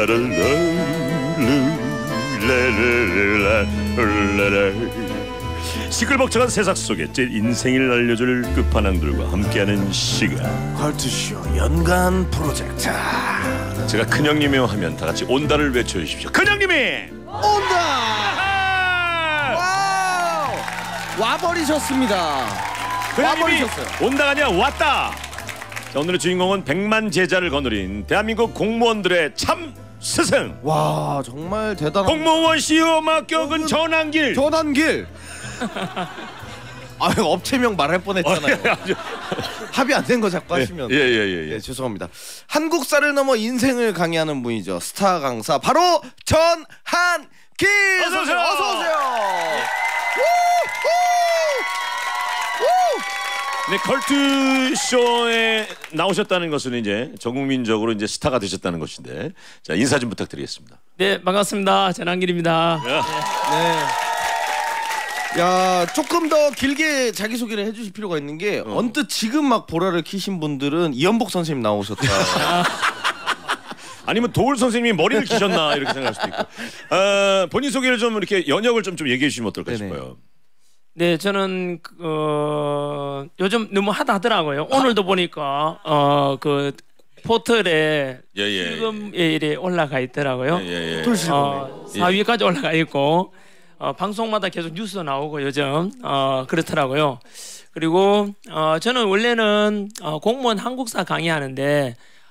시끌벅적한 세상 속에 제 인생을 알려줄 끝판왕들과 함께하는 시간 컬투쇼 연간 프로젝트. 제가 큰형님이 하면 다 같이 온다를 외쳐주십시오. 큰형님이 온다. 와우. 와버리셨습니다. 큰형님이 와버리셨어요. 온다가 아니라 왔다. 자, 오늘의 주인공은 100만 제자를 거느린 대한민국 공무원들의 참 스승. 와 정말 대단한 공무원 시험 합격은 전환길. 전환길. 아 업체명 말할 뻔했잖아요. 합의 안 된 거 자꾸 하시면. 예. 네, 죄송합니다. 한국사를 넘어 인생을 강의하는 분이죠. 스타 강사 바로 전한길. 어서 오세요. 어서 오세요. 네, 컬투쇼에 나오셨다는 것은 이제 전국민적으로 이제 스타가 되셨다는 것인데, 자 인사 좀 부탁드리겠습니다. 네, 반갑습니다. 전한길입니다. 네. 야 조금 더 길게 자기소개를 해주실 필요가 있는 게 언뜻 지금 막 보라를 키신 분들은 이연복 선생님 나오셨다. 아니면 도울 선생님이 머리를 기셨나 이렇게 생각할 수도 있고. 본인 소개를 좀 이렇게 연역을 좀 얘기해 주시면 어떨까 네네. 싶어요. 네, 저는 요즘 너무 하더라고요. 오늘도 보니까 그 포털에 실검에 올라가 있더라고요. 톨실검에 4위까지 올라가 있고 방송마다 계속 뉴스 나오고 요즘 그렇더라고요. 그리고 저는 원래는 공무원 한국사 강의하는데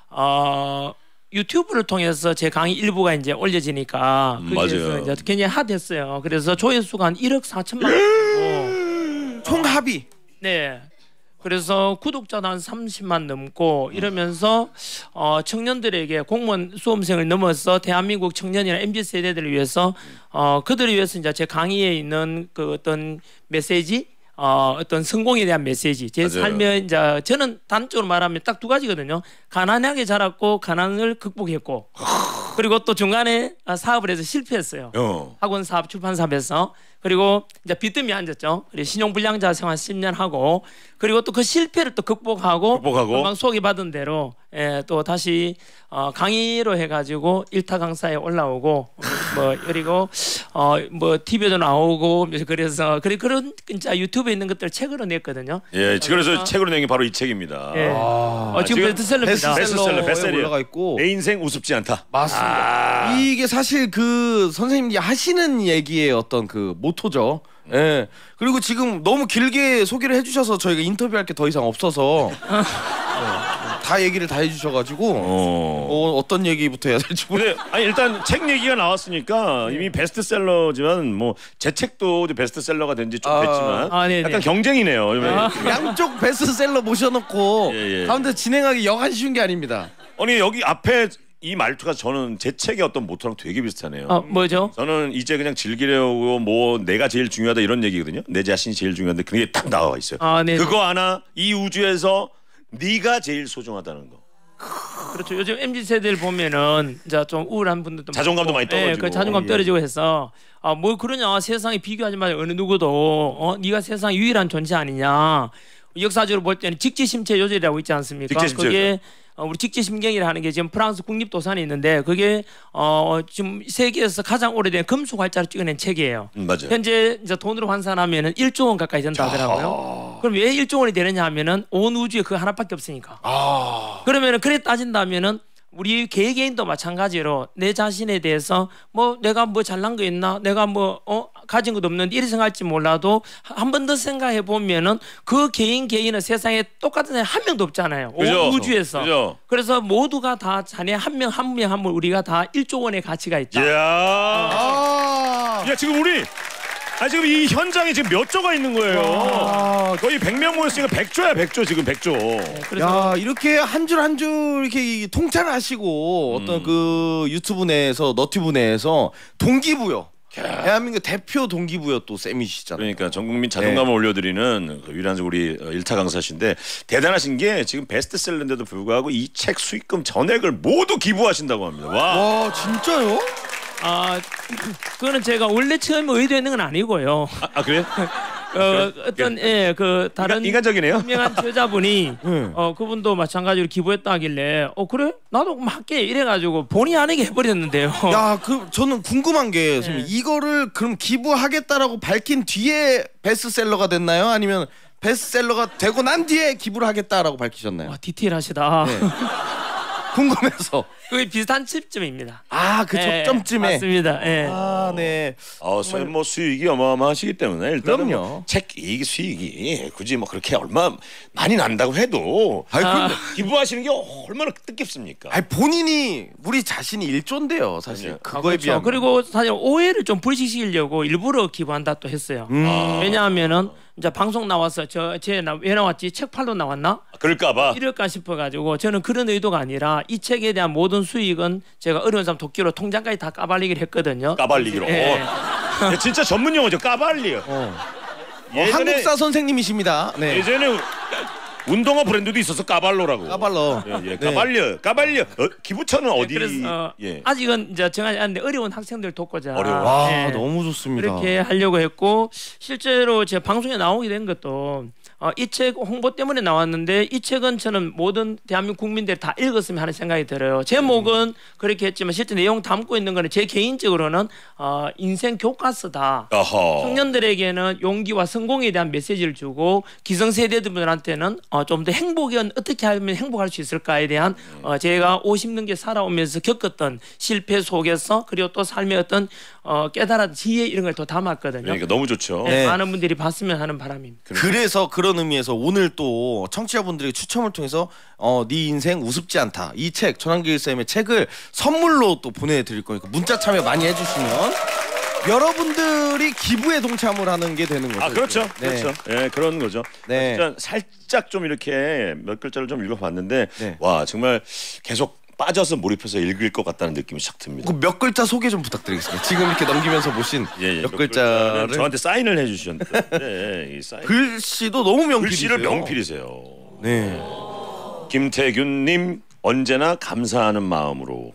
유튜브를 통해서 제 강의 일부가 이제 올려지니까 거기에서 이제 굉장히 핫했어요. 그래서 조회수가 한 1억 4천만 원 총 합의. 네. 그래서 구독자도 한 30만 넘고 이러면서 청년들에게 공무원 수험생을 넘어서 대한민국 청년이나 MZ 세대들을 위해서 그들을 위해서 이제 제 강의에 있는 그 어떤 메시지, 어떤 성공에 대한 메시지, 제 삶에 이제 저는 단적으로 말하면 딱 두 가지거든요. 가난하게 자랐고 가난을 극복했고, 그리고 또 중간에 사업을 해서 실패했어요. 학원 사업, 출판 사업에서. 그리고 이제 빚더미 앉았죠. 그리고 신용불량자 생활 10년 하고, 그리고 또 그 실패를 또 극복하고 금방 소개받은 대로 또 다시 강의로 해가지고 일타 강사에 올라오고 뭐 그리고 뭐 TV에도 나오고 그래서 그런 진짜 유튜브에 있는 것들 책으로 냈거든요. 예, 그래서 책으로 낸 게 바로 이 책입니다. 예. 지금 베스트셀러입니다. 베스트셀러 올라가 있고. 내 인생 우습지 않다. 맞습니다. 이게 사실 그 선생님이 하시는 얘기의 어떤 그 모토죠. 예. 그리고 지금 너무 길게 소개를 해주셔서 저희가 인터뷰할 게 더 이상 없어서 다 얘기를 다 해주셔가지고 어떤 얘기부터 해야 될지 근데 아니 일단 책 얘기가 나왔으니까 이미 베스트셀러지만 뭐 제 책도 베스트셀러가 된 지 좀 됐지만 약간 경쟁이네요. 양쪽 베스트셀러 모셔놓고 가운데 진행하기 여간 쉬운 게 아닙니다. 아니 여기 앞에 이 말투가 저는 제 책의 어떤 모토랑 되게 비슷하네요. 뭐죠? 저는 이제 그냥 즐기려고 뭐 내가 제일 중요하다 이런 얘기거든요. 내 자신이 제일 중요한데 그게 딱 나와 있어요. 그거 하나 이 우주에서 네가 제일 소중하다는 거. 그렇죠. 요즘 MZ 세대를 보면은 이제 좀 우울한 분들도 자존감도 많고, 많이 떨어지고. 그 자존감 떨어지고 해서 뭐 그러냐, 세상에 비교하지 마. 어느 누구도 네가 세상 유일한 존재 아니냐. 역사적으로 볼 때는 직지심체 요절이라고 있지 않습니까? 직지심체 그게 우리 직지심경이라 하는 게 지금 프랑스 국립도산에 있는데 그게 지금 세계에서 가장 오래된 금속 활자로 찍어낸 책이에요. 맞아요. 현재 이제 돈으로 환산하면은 1조 원 가까이 된다 하더라고요. 그럼 왜 1조 원이 되느냐 하면은 온 우주에 그 하나밖에 없으니까. 그러면은 그래 따진다면은 우리 개개인도 마찬가지로 내 자신에 대해서 뭐 내가 뭐 잘난 거 있나, 내가 뭐 가진 것도 없는데 이렇게 생각할지 몰라도 한 번 더 생각해 보면은 그 개인은 세상에 똑같은 사람이 한 명도 없잖아요. 그죠? 우주에서. 그죠? 그래서 모두가 다 자네 한 명 한 명 우리가 다 1조 원의 가치가 있다. 야 지금 우리 지금 이 현장에 지금 몇 조가 있는 거예요. 거의 100명 모였으니까 100조야 100조 지금 100조. 야 이렇게 한 줄 한 줄 이렇게 통찰을 하시고 어떤 그 유튜브 내에서 너튜브 내에서 동기부여. 대한민국 대표 동기부여 또 쌤이시잖아요. 그러니까 전 국민 자존감을 올려드리는 그 유일한 우리 일타 강사신데 대단하신 게 지금 베스트셀러인데도 불구하고 이 책 수익금 전액을 모두 기부하신다고 합니다. 와 진짜요? 그거는 제가 원래 처음에 의도했는 건 아니고요. 그래요? 어떤 그 다른 인간적이네요. 유명한 저자분이 그분도 마찬가지로 기부했다 하길래 그래 나도 그럼 할게 이래가지고 본의 아니게 해버렸는데요. 야, 저는 궁금한 게 이거를 그럼 기부하겠다라고 밝힌 뒤에 베스트셀러가 됐나요? 아니면 베스트셀러가 되고 난 뒤에 기부를 하겠다라고 밝히셨나요? 와, 디테일하시다. 네. 궁금해서. 그게 비슷한 시점입니다. 그 접점쯤에. 맞습니다. 네. 선생님 뭐 수익이 어마어마하시기 때문에 일단은 그럼요. 책 이익 수익이 굳이 뭐 그렇게 얼마 많이 난다고 해도 기부하시는 게 얼마나 뜻깊습니까? 본인이 우리 자신이 일조인데요, 사실. 그거에 그렇죠. 비하면. 그리고 사실 오해를 좀 불식시키려고 일부러 기부한다 또 했어요. 왜냐하면은 이제 방송 나와서 왜 나왔지? 책 팔러 나왔나? 그럴까봐 이럴까 싶어가지고 저는 그런 의도가 아니라 이 책에 대한 모든 수익은 제가 어려운 사람 돕기로 통장까지 다 까발리기를 했거든요. 까발리기로. 진짜 전문 용어죠. 까발리요. 한국사 선생님이십니다. 네. 예전에 운동화 브랜드도 있어서 까발로라고. 까발로. 예, 까발려. 기부처는 어디? 그래서 아직은 이제 정하지 않는데 어려운 학생들 돕고자. 어려워. 너무 좋습니다. 그렇게 하려고 했고 실제로 제 방송에 나오게 된 것도 이 책 홍보 때문에 나왔는데 이 책은 저는 모든 대한민국 국민들이 다 읽었으면 하는 생각이 들어요. 제목은 그렇게 했지만 실제 내용 담고 있는 거는 제 개인적으로는 인생 교과서다. 청년들에게는 용기와 성공에 대한 메시지를 주고 기성세대들한테는 좀 더 행복은 어떻게 하면 행복할 수 있을까에 대한 제가 50넘게 살아오면서 겪었던 실패 속에서 그리고 또 삶의 어떤 깨달은 지혜 이런 걸 더 담았거든요. 그러니까 너무 좋죠. 네, 많은 분들이 봤으면 하는 바람입니다. 그래서 그런 의미에서 오늘 또 청취자분들에게 추첨을 통해서 네 인생 우습지 않다 이 책 전환길 쌤의 책을 선물로 또 보내드릴 거니까 문자 참여 많이 해주시면 여러분들이 기부에 동참을 하는 게 되는 거죠. 그렇죠. 네. 그렇죠. 예, 그런 거죠. 네. 진짜 살짝 좀 이렇게 몇 글자를 좀 읽어봤는데 와 정말 계속 빠져서 몰입해서 읽을 것 같다는 느낌이 싹 듭니다. 몇 글자 소개 좀 부탁드리겠습니다. 지금 이렇게 넘기면서 보신 몇 글자를 저한테 사인을 해주셨는데 이 사인. 글씨도 너무 명필이세요. 글씨를 명필이세요. 네. 김태균님 언제나 감사하는 마음으로.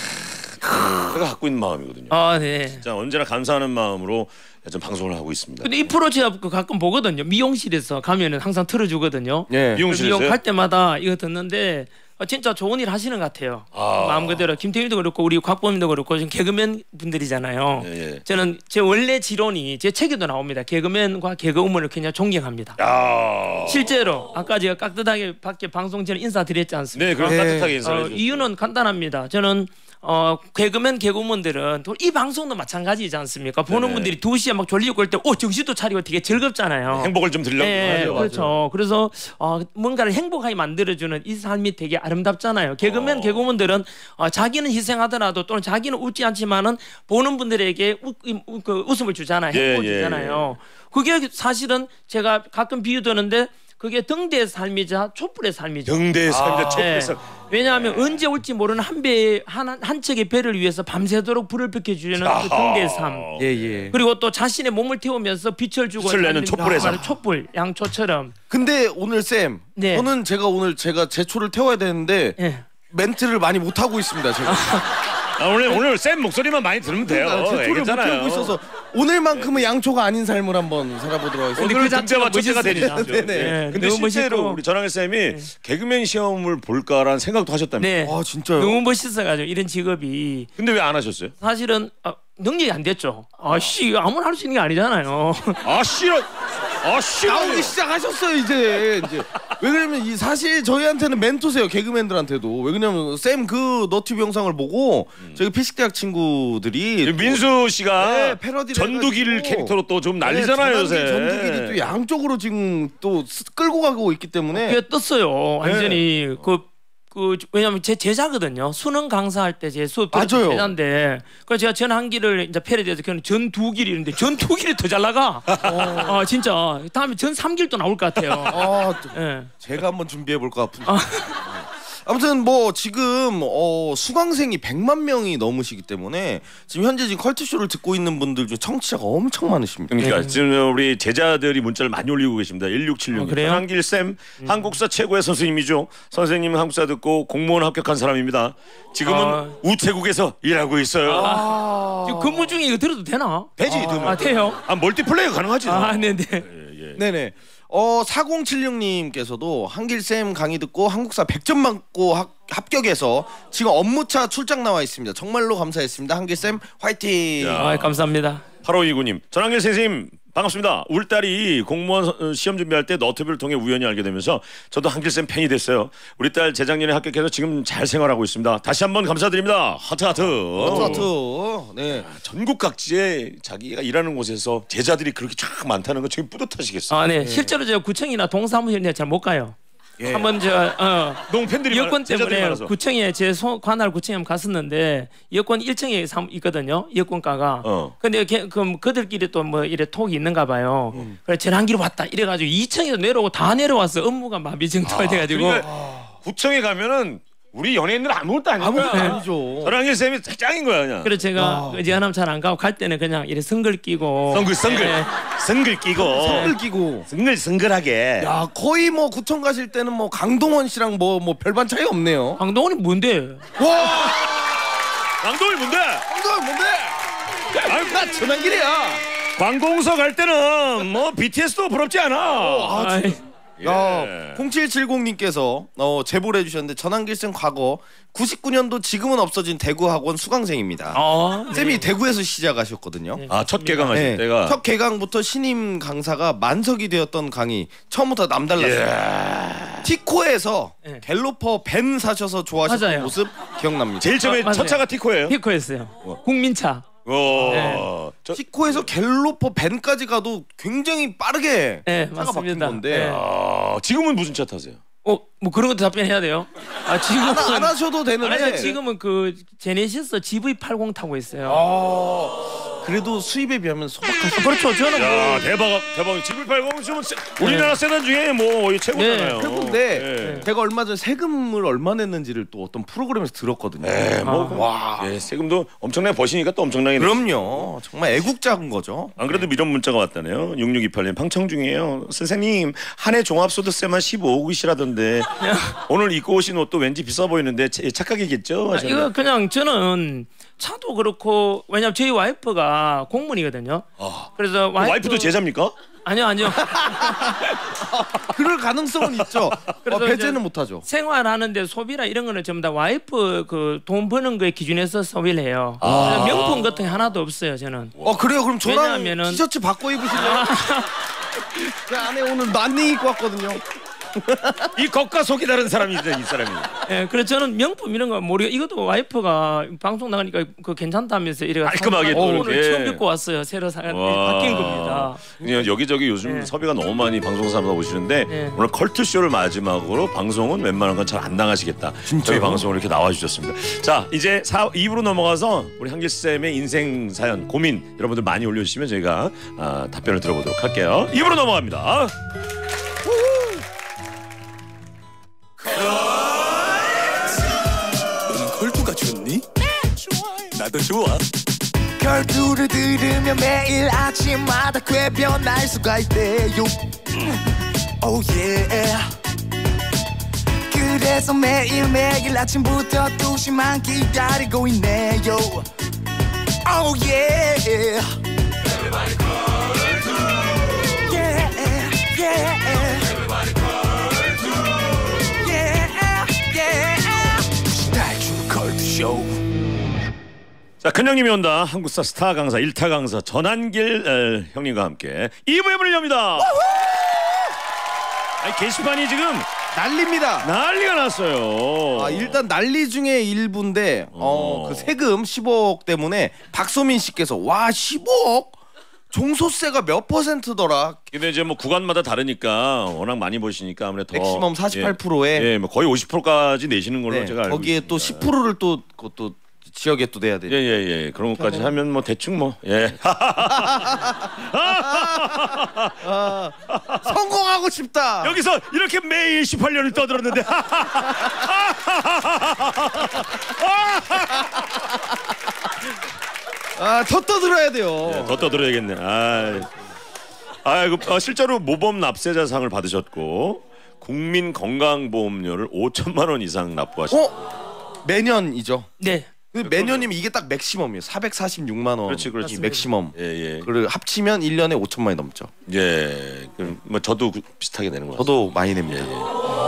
제가 갖고 있는 마음이거든요. 네. 진짜 언제나 감사하는 마음으로 좀 방송을 하고 있습니다. 근데 이 프로 제가 가끔 보거든요. 미용실에서 가면은 항상 틀어주거든요. 네. 미용실에서요? 미용 갈 때마다 이거 듣는데 진짜 좋은 일 하시는 것 같아요. 마음 그대로 김태균도 그렇고 우리 곽범님도 그렇고 지금 개그맨 분들이잖아요. 저는 제 원래 지론이 제 책에도 나옵니다. 개그맨과 개그우먼을 그냥 존경합니다. 실제로 아까 제가 깍듯하게 밖에 방송 전에 인사드렸지 않습니까? 네, 그럼 따뜻하게 인사해 주셨어요. 이유는 간단합니다. 저는 개그맨 개그우먼들은 이 방송도 마찬가지지 않습니까? 보는 분들이 2시에 막 졸리고 할 때 정신도 차리고 되게 즐겁잖아요. 행복을 좀 들려고. 네, 그렇죠. 그래서 뭔가를 행복하게 만들어주는 이 삶이 되게 아름답잖아요. 개그맨 개그우먼들은 자기는 희생하더라도 또는 자기는 웃지 않지만은 보는 분들에게 웃음을 주잖아요. 행복을 주잖아요. 그게 사실은 제가 가끔 비유드는데 그게 등대의 삶이자 촛불의 삶이죠. 등대의 삶이자 촛불의 삶. 왜냐하면 언제 올지 모르는 한 척의 배를 위해서 밤새도록 불을 밝혀주려는 그 등대의 삶. 그리고 또 자신의 몸을 태우면서 빛을 주고 빛을 내는 촛불의 삶. 촛불, 양초처럼. 근데 오늘 쌤, 저는 오늘 제가 제 초를 태워야 되는데 멘트를 많이 못 하고 있습니다. 제가. 오늘 쌤 목소리만 많이 들으면 돼요. 제 초를 못 태우고 있어서 오늘만큼은 양초가 아닌 삶을 한번 살아보도록 하겠습니다. 오늘 등대와 첫째가 되니까. 네. 근데 실제로 우리 전학일 쌤이 개그맨 시험을 볼까라는 생각도 하셨다면서요? 네. 진짜요? 너무 멋있어가지고 이런 직업이. 근데 왜 안 하셨어요? 사실은 능력이 안 됐죠. 아무나 할 수 있는 게 아니잖아요. 나오기 시작하셨어요 이제. 왜 그러면 사실 저희한테는 멘토세요, 개그맨들한테도. 왜 그러냐면 쌤 그 너튜브 영상을 보고 저희 피식대학 친구들이 민수 씨가 패러디를 전두길 캐릭터로 또 좀 난리잖아요 요새. 전두길이 또 양쪽으로 지금 또 끌고 가고 있기 때문에 그게 떴어요 완전히. 왜냐면 제 제자거든요. 수능 강사할 때 제 수업 들었던 제자인데, 그래서 제가 전한길을 이제 패러디해서 그는 전두길이 있는데 전두길이 더 잘 나가. 진짜 다음에 전 3길도 나올 것 같아요. 제가 한번 준비해 볼까. 아무튼 뭐 지금 수강생이 100만 명이 넘으시기 때문에 지금 현재 컬투쇼를 듣고 있는 분들 중 청취자가 엄청 많으십니다. 그러니까 지금 우리 제자들이 문자를 많이 올리고 계십니다. 1676. 전한길 쌤 한국사 최고의 선생님이죠. 선생님은 한국사 듣고 공무원 합격한 사람입니다. 지금은 우체국에서 일하고 있어요. 지금 근무 중에 이거 들어도 되나? 되지. 돼요. 멀티플레이가 가능하지. 네네. 네네. 4076님께서도 한길쌤 강의 듣고 한국사 100점 맞고 합격해서 지금 업무차 출장 나와 있습니다. 정말로 감사했습니다. 한길쌤 화이팅. 감사합니다. 8529님 전한길 선생님 반갑습니다. 우리 딸이 공무원 시험 준비할 때 너튜브를 통해 우연히 알게 되면서 저도 한길쌤 팬이 됐어요. 우리 딸 재작년에 합격해서 지금 잘 생활하고 있습니다. 다시 한번 감사드립니다. 하트. 네. 전국 각지에 자기가 일하는 곳에서 제자들이 그렇게 쫙 많다는 거 되게 뿌듯하시겠어요. 네. 실제로 제가 구청이나 동사무소에 잘 못 가요. 한번 너무 팬들이 여권 때문에 많아서. 구청에 제 관할 구청에 한번 갔었는데 여권 1층에 있거든요. 여권과가. 근데 그들끼리 또 뭐 이래 톡이 있는가 봐요. 그래 전환기로 왔다. 이래가지고 2층에서 내려오고 다 내려왔어. 업무가 마비 정도가 돼가지고. 구청에 가면은 우리 연예인들 아무것도 아니야. 아무것도 아니죠. 전한길 쌤이 짱인 거야 그냥. 그래서 제가 의지하면 잘 안 가고 갈 때는 그냥 이래 성글 끼고. 성글 끼고. 성글하게. 야 거의 뭐 구청 가실 때는 뭐 강동원 씨랑 뭐 별반 차이 없네요. 강동원이 뭔데? 와. 강동원이 뭔데? 아유 나 전환길이야. 관공서 갈 때는 뭐 BTS도 부럽지 않아. 야, 0770님께서 제보를 해주셨는데 전한길쌤 과거 99년도 지금은 없어진 대구학원 수강생입니다. 쌤이 대구에서 시작하셨거든요. 첫 개강하실 때가 첫 개강부터 신임 강사가 만석이 되었던 강의 처음부터 남달랐어요. 티코에서 갤로퍼 벤 사셔서 좋아하셨던 맞아요. 모습 기억납니다. 제일 처음에 첫 차가 티코예요? 티코였어요. 국민차. 티코에서 갤로퍼 벤까지 가도 굉장히 빠르게 차가 바뀐 건데 지금은 무슨 차 타세요? 뭐 그런 것도 답변해야 돼요? 지금은 안 하셔도 되는데 아니 지금은 그 제네시스 GV80 타고 있어요. 그래도 수입에 비하면 소박하시죠. 그렇죠. 저는 야 대박. GV80 지금 우리나라 세단 중에 뭐 최고잖아요. 최고인데 제가 얼마 전에 세금을 얼마 냈는지를 또 어떤 프로그램에서 들었거든요. 세금도 엄청나게 버시니까 또 엄청나게. 그럼요. 정말 애국자인 거죠. 안 그래도 이런 문자가 왔다네요. 6628님 방청 중이에요. 선생님 한 해 종합소득세만 15억이시라던데 오늘 입고 오신 옷도 왠지 비싸 보이는데 착각이겠죠? 이거 그냥 저는 차도 그렇고 왜냐면 저희 와이프가 공무원이거든요. 그래서 와이프도 제자입니까? 아니요. 그럴 가능성은 있죠. 배제는 못하죠. 생활하는데 소비나 이런 거는 전부 다 와이프 그 돈 버는 거에 기준해서 소비를 해요. 명품 같은 게 하나도 없어요 저는. 그래요? 그럼 저랑 왜냐하면은... 티셔츠 바꿔 입으실래요? 그 안에 오늘 난닝 입고 왔거든요. 이 겉과 속이 다른 사람이죠 이 사람이. 그래서 저는 명품 이런 거 모르고 이것도 와이프가 방송 나가니까 그 괜찮다면서 이래가 깔끔하게 또 오늘 처음 입고 왔어요. 새로 바뀐 겁니다. 여기저기 요즘 섭외가 너무 많이 방송사마다 오시는데 오늘 컬투 쇼를 마지막으로 방송은 웬만한 건 잘 안 나가시겠다. 저희 방송을 이렇게 나와주셨습니다. 자 이제 2부로 넘어가서 우리 한길 쌤의 인생 사연 고민 여러분들 많이 올려주시면 저희가 답변을 들어보도록 할게요. 2부로 넘어갑니다. 너는 컬투가 좋니? 나도 좋아. 컬투를 들으면 매일 아침마다 꽤 변할 수가 있대요. Oh yeah. 그래서 매일매일 아침부터 2시만 기다리고 있네요. Oh yeah. Everybody 컬투. Yeah, yeah. Everybody 컬투. Yeah, yeah. 날 주는 컬투쇼. 자 큰형님이 온다. 한국사 스타 강사 1타 강사 전한길 형님과 함께 2부의 문을 엽니다. 게시판이 지금 난리입니다. 난리가 났어요. 일단 난리 중에 일부인데 그 세금 15억 때문에 박소민 씨께서 와 15억? 종소세가 몇 %더라? 근데 이제 뭐 구간마다 다르니까 워낙 많이 보시니까 아무래도 더 맥시멈 48%에 뭐 거의 50%까지 내시는 걸로 제가 알고 거기에 있습니다. 또 10%를 또 그것도 지역에 또 내야 돼요. 예. 그런 것까지 하면 뭐 대충 뭐 성공하고 싶다. 여기서 이렇게 매일 18년을 떠들었는데 더 떠들어야 돼요. 더 떠들어야겠네. 실제로 모범 납세자상을 받으셨고 국민건강보험료를 5천만 원 이상 납부하셨고 매년이죠. 네. 근데 매년이면 이게 딱 맥시멈이에요. 446만 원. 그렇지, 그렇지. 이 맥시멈. 예, 예. 그리고 합치면 1년에 5천만이 넘죠. 예. 그럼 뭐 저도 비슷하게 내는 거죠. 저도 많이 냅니다. 예, 예.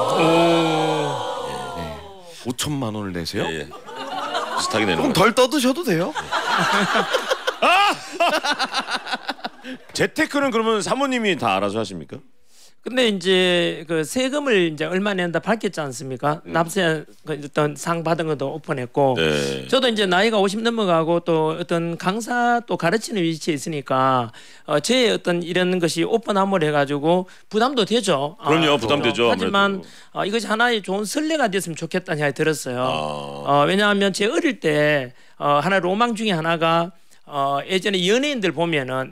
5천만 원을 내세요? 예, 예. 비슷하게 내는 그럼 거. 덜 떠드셔도 돼요. 재테크는 그러면 사모님이 다 알아서 하십니까? 근데 이제 그 세금을 이제 얼마 낸다 밝혔지 않습니까? 납세 그 어떤 상 받은 것도 오픈했고, 네. 저도 이제 나이가 50 넘어가고 또 어떤 강사 또 가르치는 위치에 있으니까 제 어떤 이런 것이 오픈함을 해가지고 부담도 되죠. 그럼요, 부담되죠. 하지만 이것이 하나의 좋은 선례가 됐으면 좋겠다는 생각이 들었어요. 왜냐하면 제 어릴 때 하나 로망 중에 하나가 예전에 연예인들 보면은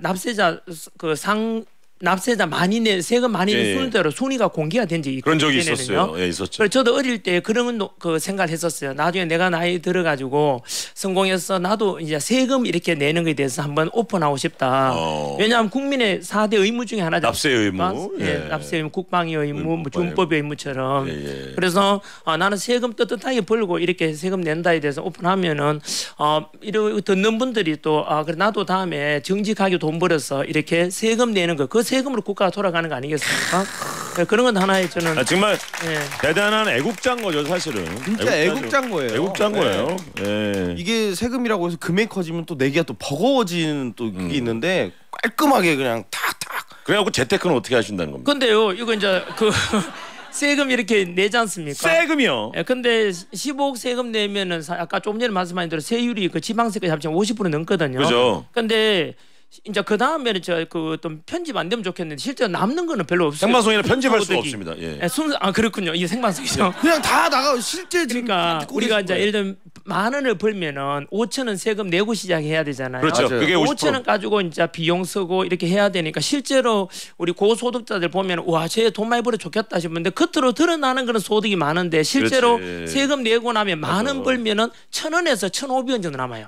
납세자 많이 내 세금 많이 낸 순대로 순위가 공개가 된 적이 그런 적이 있었어요. 예, 있었죠. 그래서 저도 어릴 때 그런 그 생각을 했었어요. 나중에 내가 나이 들어가지고 성공해서 나도 이제 세금 이렇게 내는 것에 대해서 한번 오픈하고 싶다. 왜냐하면 국민의 4대 의무 중에 하나죠. 납세 의무, 예, 납세 의무, 국방의 의무, 뭐 준법의 의무처럼. 예. 그래서 나는 세금 떳떳하게 벌고 이렇게 세금 낸다에 대해서 오픈하면은 이렇게 듣는 분들이 또 그래 나도 다음에 정직하게 돈 벌어서 이렇게 세금 내는 거. 그 세금으로 국가가 돌아가는 거 아니겠습니까? 그런 건 하나의 저는 정말 대단한 애국자인 거죠, 사실은. 진짜 애국자인 거예요. 애국자인 거예요. 예. 이게 세금이라고 해서 금액이 커지면 또 내기가 또 버거워지는 또 그게 있는데 깔끔하게 그냥 탁탁. 그래갖고 재테크는 어떻게 하신다는 겁니까? 근데요, 이거 이제 그 세금 이렇게 내지 않습니까? 세금이요? 예, 근데 15억 세금 내면은 아까 조금 전에 말씀하신 대로 세율이 그 지방세까지 합치면 50% 넘거든요. 그죠. 근데 이제 그 다음에는 좀 편집 안 되면 좋겠는데 실제로 남는 거는 별로 없어요. 생방송에는 편집할 수가 소득이. 없습니다. 예. 그렇군요. 이게 생방송이죠. 그냥 다 나가 실제 그러니까 우리가 이제 예를 들면 10,000원을 벌면은 5,000원 세금 내고 시작해야 되잖아요. 그렇죠. 맞아요. 그게 50%. 5,000원 가지고 이제 비용 쓰고 이렇게 해야 되니까 실제로 우리 고소득자들 보면 와, 쟤 돈 많이 벌어 좋겠다 싶은데 겉으로 드러나는 그런 소득이 많은데 실제로 그렇지. 세금 내고 나면 10,000원 벌면은 1,000원에서 1,500원 정도 남아요.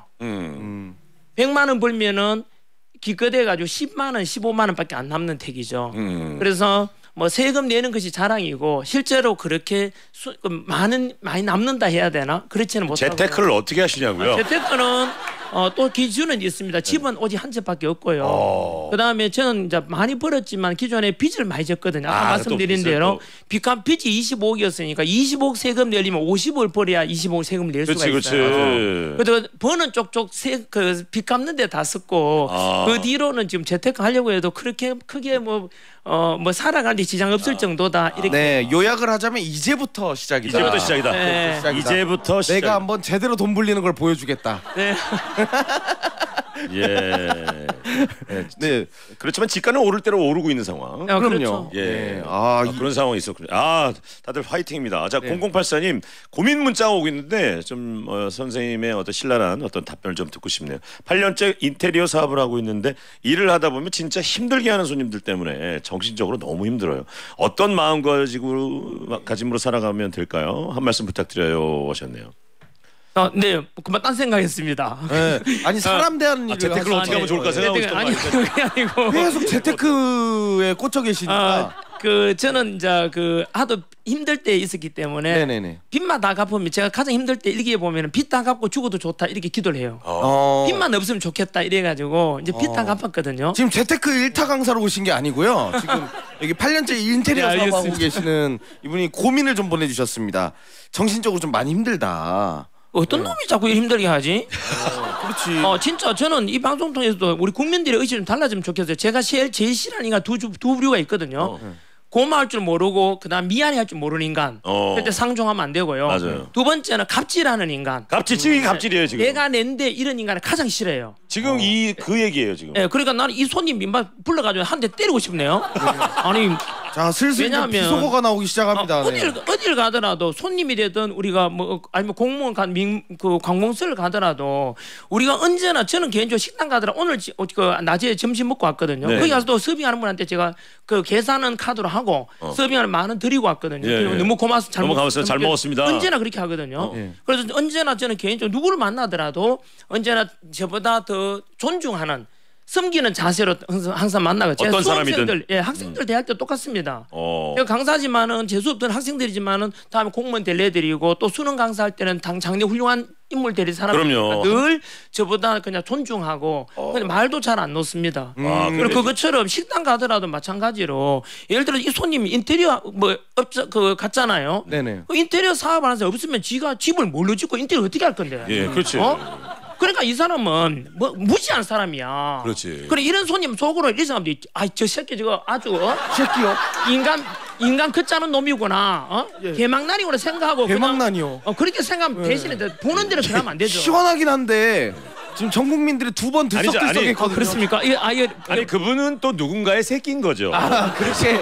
100만 원 벌면은 기껏해 가지고 10만 원, 15만 원밖에 안 남는 택이죠. 그래서 뭐 세금 내는 것이 자랑이고 실제로 그렇게 많이 남는다 해야 되나? 그렇지는 못하고. 재테크를 어떻게 하시냐고요? 재테크는 또 기준은 있습니다. 집은 오직 한 채밖에 없고요. 그다음에 저는 이제 많이 벌었지만 기존에 빚을 많이 졌거든요. 아까 말씀드린 대로 빚이 25억이었으니까 25억 세금 내려면 50억을 벌어야 25억 세금을 낼 수가 있어요. 그래서 버는 쪽쪽 빚 갚는 데 다 썼고 그 뒤로는 지금 재테크 하려고 해도 그렇게 크게 뭐 살아가는데 지장 없을 정도다. 이렇게. 네, 요약을 하자면 이제부터 시작이다. 이제부터 시작이다. 네. 이제부터 시작. 내가 한번 제대로 돈 불리는 걸 보여주겠다. 네. 예. 네, 그렇지만 집가는 오를 대로 오르고 있는 상황. 그럼요. 그렇죠. 예. 네. 그런 상황이 있었군요. 다들 화이팅입니다. 자, 네. 0084님 고민 문자가 오고 있는데 좀 선생님의 어떤 신랄한 어떤 답변을 좀 듣고 싶네요. 8년째 인테리어 사업을 하고 있는데 일을 하다 보면 진짜 힘들게 하는 손님들 때문에 정신적으로 너무 힘들어요. 어떤 마음가짐으로 살아가면 될까요? 한 말씀 부탁드려요 하셨네요. 네, 그만 딴 생각했습니다. 네. 아니 사람 대하는 일을 재테크를 어떻게 하면 좋을까 생각하고 있었던 아니 거 그게 아니고 계속 재테크에 꽂혀 계시니까. 저는 이제 하도 힘들 때 있었기 때문에 네네네. 빚만 다 갚으면 제가 가장 힘들 때 일기에 보면은 빚 다 갚고 죽어도 좋다 이렇게 기도를 해요. 빚만 없으면 좋겠다 이래가지고 이제 빚 다 갚았거든요. 지금 재테크 1타 강사로 오신 게 아니고요. 지금 여기 8년째 인테리어 네, 사업하고 알겠습니다. 계시는 이분이 고민을 좀 보내주셨습니다. 정신적으로 좀 많이 힘들다. 어떤 놈이 자꾸 힘들게 하지? 그렇지. 진짜 저는 이 방송 통해서도 우리 국민들의 의식이 좀 달라지면 좋겠어요. 제가 제일 싫어하는 인간 두 부류가 있거든요. 고마울 줄 모르고 그다음 미안해 할 줄 모르는 인간. 그때 상종하면 안 되고요. 맞아요. 두 번째는 갑질하는 인간. 갑질이에요 지금. 내가 낸데 이런 인간을 가장 싫어해요. 지금 그 얘기예요 지금. 예, 그러니까 나는 이 손님 민박 불러가지고 한 대 때리고 싶네요. 아니 자, 슬슬 왜냐하면 비속어가 나오기 시작합니다. 네. 어딜 가더라도 손님이 되든 우리가 뭐 아니면 공무원 관공서를 가더라도 우리가 언제나 저는 개인적으로 식당 가더라도 오늘 낮에 점심 먹고 왔거든요. 네. 거기 가서 또 서빙하는 분한테 제가 계산은 카드로 하고 서빙하는 10,000원 드리고 왔거든요. 예, 예. 너무 고맙습니다. 너무 감사해요. 잘 먹었습니다. 언제나 그렇게 하거든요. 그래서 언제나 저는 개인적으로 누구를 만나더라도 언제나 저보다 더 존중하는 섬기는 자세로 항상 만나고 어떤 사람이든. 학생들 대학 때 똑같습니다. 제가 강사지만은 재수 없던 학생들이지만은 다음에 공무원 될래드리고 또 수능 강사할 때는 장래 훌륭한 인물들이 그럼요. 늘 저보다 그냥 존중하고 그냥 말도 잘 안 놓습니다. 그리고 그것처럼 식당 가더라도 마찬가지로 예를 들어 이 손님이 인테리어 뭐 업자 그 갔잖아요. 네네. 그 인테리어 사업하는 사람 없으면 지가 집을 뭘로 짓고 인테리어 어떻게 할 건데? 예, 그렇지. 그러니까 이 사람은 뭐 무지한 사람이야. 그렇지. 그래 이런 손님 속으로 이런 사람들이 있지. 저 새끼 저거 아주 새끼요. 인간 끝자는 놈이구나. 개망난이구나 생각하고 개망난이요. 그냥, 그렇게 생각하면 대신에 보는 대로 그러면 안 되죠. 시원하긴 한데 지금 전 국민들이 두 번 들썩들썩했거든요. 그렇습니까? 아니 그분은 또 누군가의 새끼인 거죠. 그렇게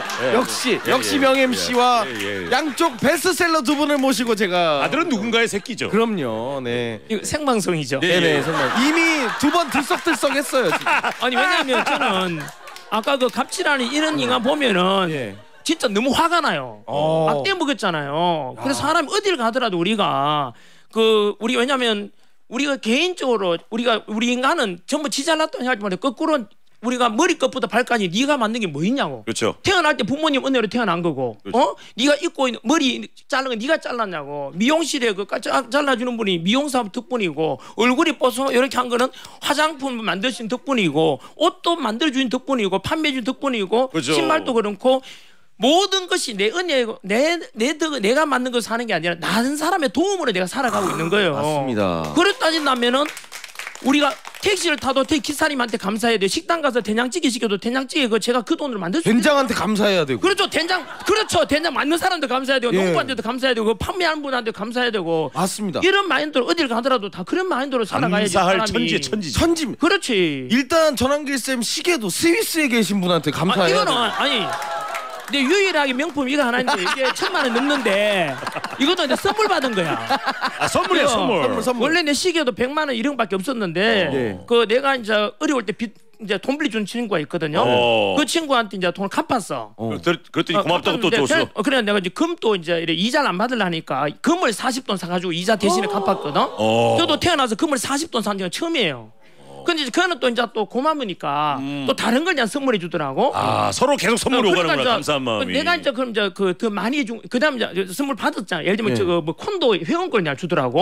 역시 명 MC와 양쪽 베스트셀러 두 분을 모시고 제가 아들은 누군가의 새끼죠. 그럼요. 네. 이거 생방송이죠. 네네. 이미 두 번 들썩들썩했어요. 지금. 아니 왜냐하면 저는 아까 그 갑질하는 이런 인간 보면은 진짜 너무 화가 나요. 막대 먹었잖아요. 그래서 사람이 어딜 가더라도 우리가 우리 왜냐하면 우리가 개인적으로 우리 인간은 전부 지 잘났다고 할 때마다 거꾸로 우리가 머리끝부터 발까지 네가 만든 게 뭐 있냐고. 그렇죠. 태어날 때 부모님 은혜로 태어난 거고, 그렇죠. 네가 입고 있는 머리 자른 거 네가 잘랐냐고. 미용실에 그 잘라주는 분이 미용사업 덕분이고, 얼굴이 뽀송 이렇게 한 거는 화장품 만드신 덕분이고, 옷도 만들어주신 덕분이고, 판매해준 덕분이고, 그렇죠. 신발도 그렇고. 모든 것이 내 은혜고 내가 만든 걸 사는 게 아니라 다른 사람의 도움으로 내가 살아가고 있는 거예요. 맞습니다. 그래 따진다면은 우리가 택시를 타도 기사님한테 감사해야 돼요. 식당 가서 된장찌개 시켜도 된장찌개 제가 그 돈으로 만들 수 있어요. 된장한테 감사해야 되고. 그렇죠. 된장 만든 사람도 감사해야 되고 농부한테도 감사해야 되고 판매하는 분한테 감사해야 되고. 맞습니다. 이런 마인드로 어딜 가더라도 다 그런 마인드로 살아가야지. 감사할 사람이. 천지. 그렇지. 일단 전환길 쌤 시계도 스위스에 계신 분한테 감사해야 돼요. 이거는 근데 유일하게 명품 이거 하나인데 이게 1,000만 원 넘는데 이것도 이제 선물 받은 거야. 선물이야 선물. 원래 내 시계도 100만 원 이런밖에 없었는데 내가 이제 어려울 때 이제 돈 빌려준 친구가 있거든요. 그 친구한테 이제 돈을 갚았어. 그랬더니 고맙다고 또 줬어. 그래 내가 이제 금도 이제 이자를 안 받으려니까 금을 40돈 사가지고 이자 대신에 갚았거든. 저도 태어나서 금을 40돈 산 적은 처음이에요. 근데 그거는 또 이제 또 고마우니까 또 다른 걸 그냥 선물해 주더라고. 서로 계속 선물이 오가는구나. 감사한 마음이. 내가 이제 그럼 이제 더 많이 그다음 이제 선물 받았잖아. 예를 들면 저거 뭐 콘도 회원권 그냥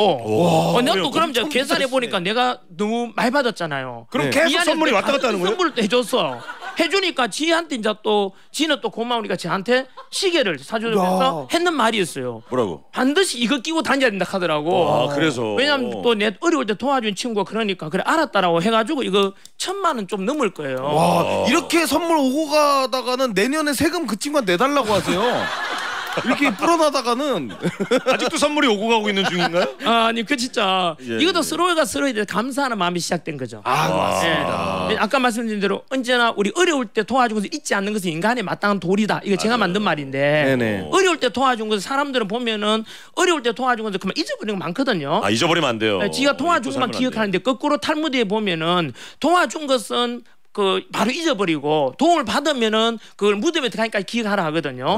주더라고. 내가 또 그럼 이제 계산해 보니까 내가 너무 많이 받았잖아요. 그럼 계속 선물이 왔다 갔다 하는 거예요? 선물을 또 해줬어. 해주니까 지한테 이제 또 지는 또 고마우니까 저한테 시계를 사주면서 했는 말이 있어요. 뭐라고? 반드시 이거 끼고 다녀야 된다 하더라고. 그래서. 왜냐면 또 내 어려울 때 도와준 친구가 그러니까 그래 알았다라고 해가지고 이거 1,000만 원 좀 넘을 거예요. 와 이렇게 선물 오고 가다가는 내년에 세금 그 친구한테 내달라고 하세요. 이렇게 불어나다가는 아직도 선물이 오고 가고 있는 중인가요? 아니 그 진짜 이것도 서로가 서로에 대해 감사하는 마음이 시작된 거죠. 맞습니다. 아까 말씀드린 대로 언제나 우리 어려울 때 도와준 것을 잊지 않는 것은 인간의 마땅한 도리다. 이거 제가 만든 말인데 네네. 어려울 때 도와준 것을 사람들은 보면은 어려울 때 도와준 것을 그만 잊어버리는 거 많거든요. 잊어버리면 안 돼요. 지가 도와준 것만 기억하는데 거꾸로 탈무드에 보면은 도와준 것은 바로 잊어버리고 도움을 받으면은 그걸 무덤에 들어가니까 기억하라 하거든요.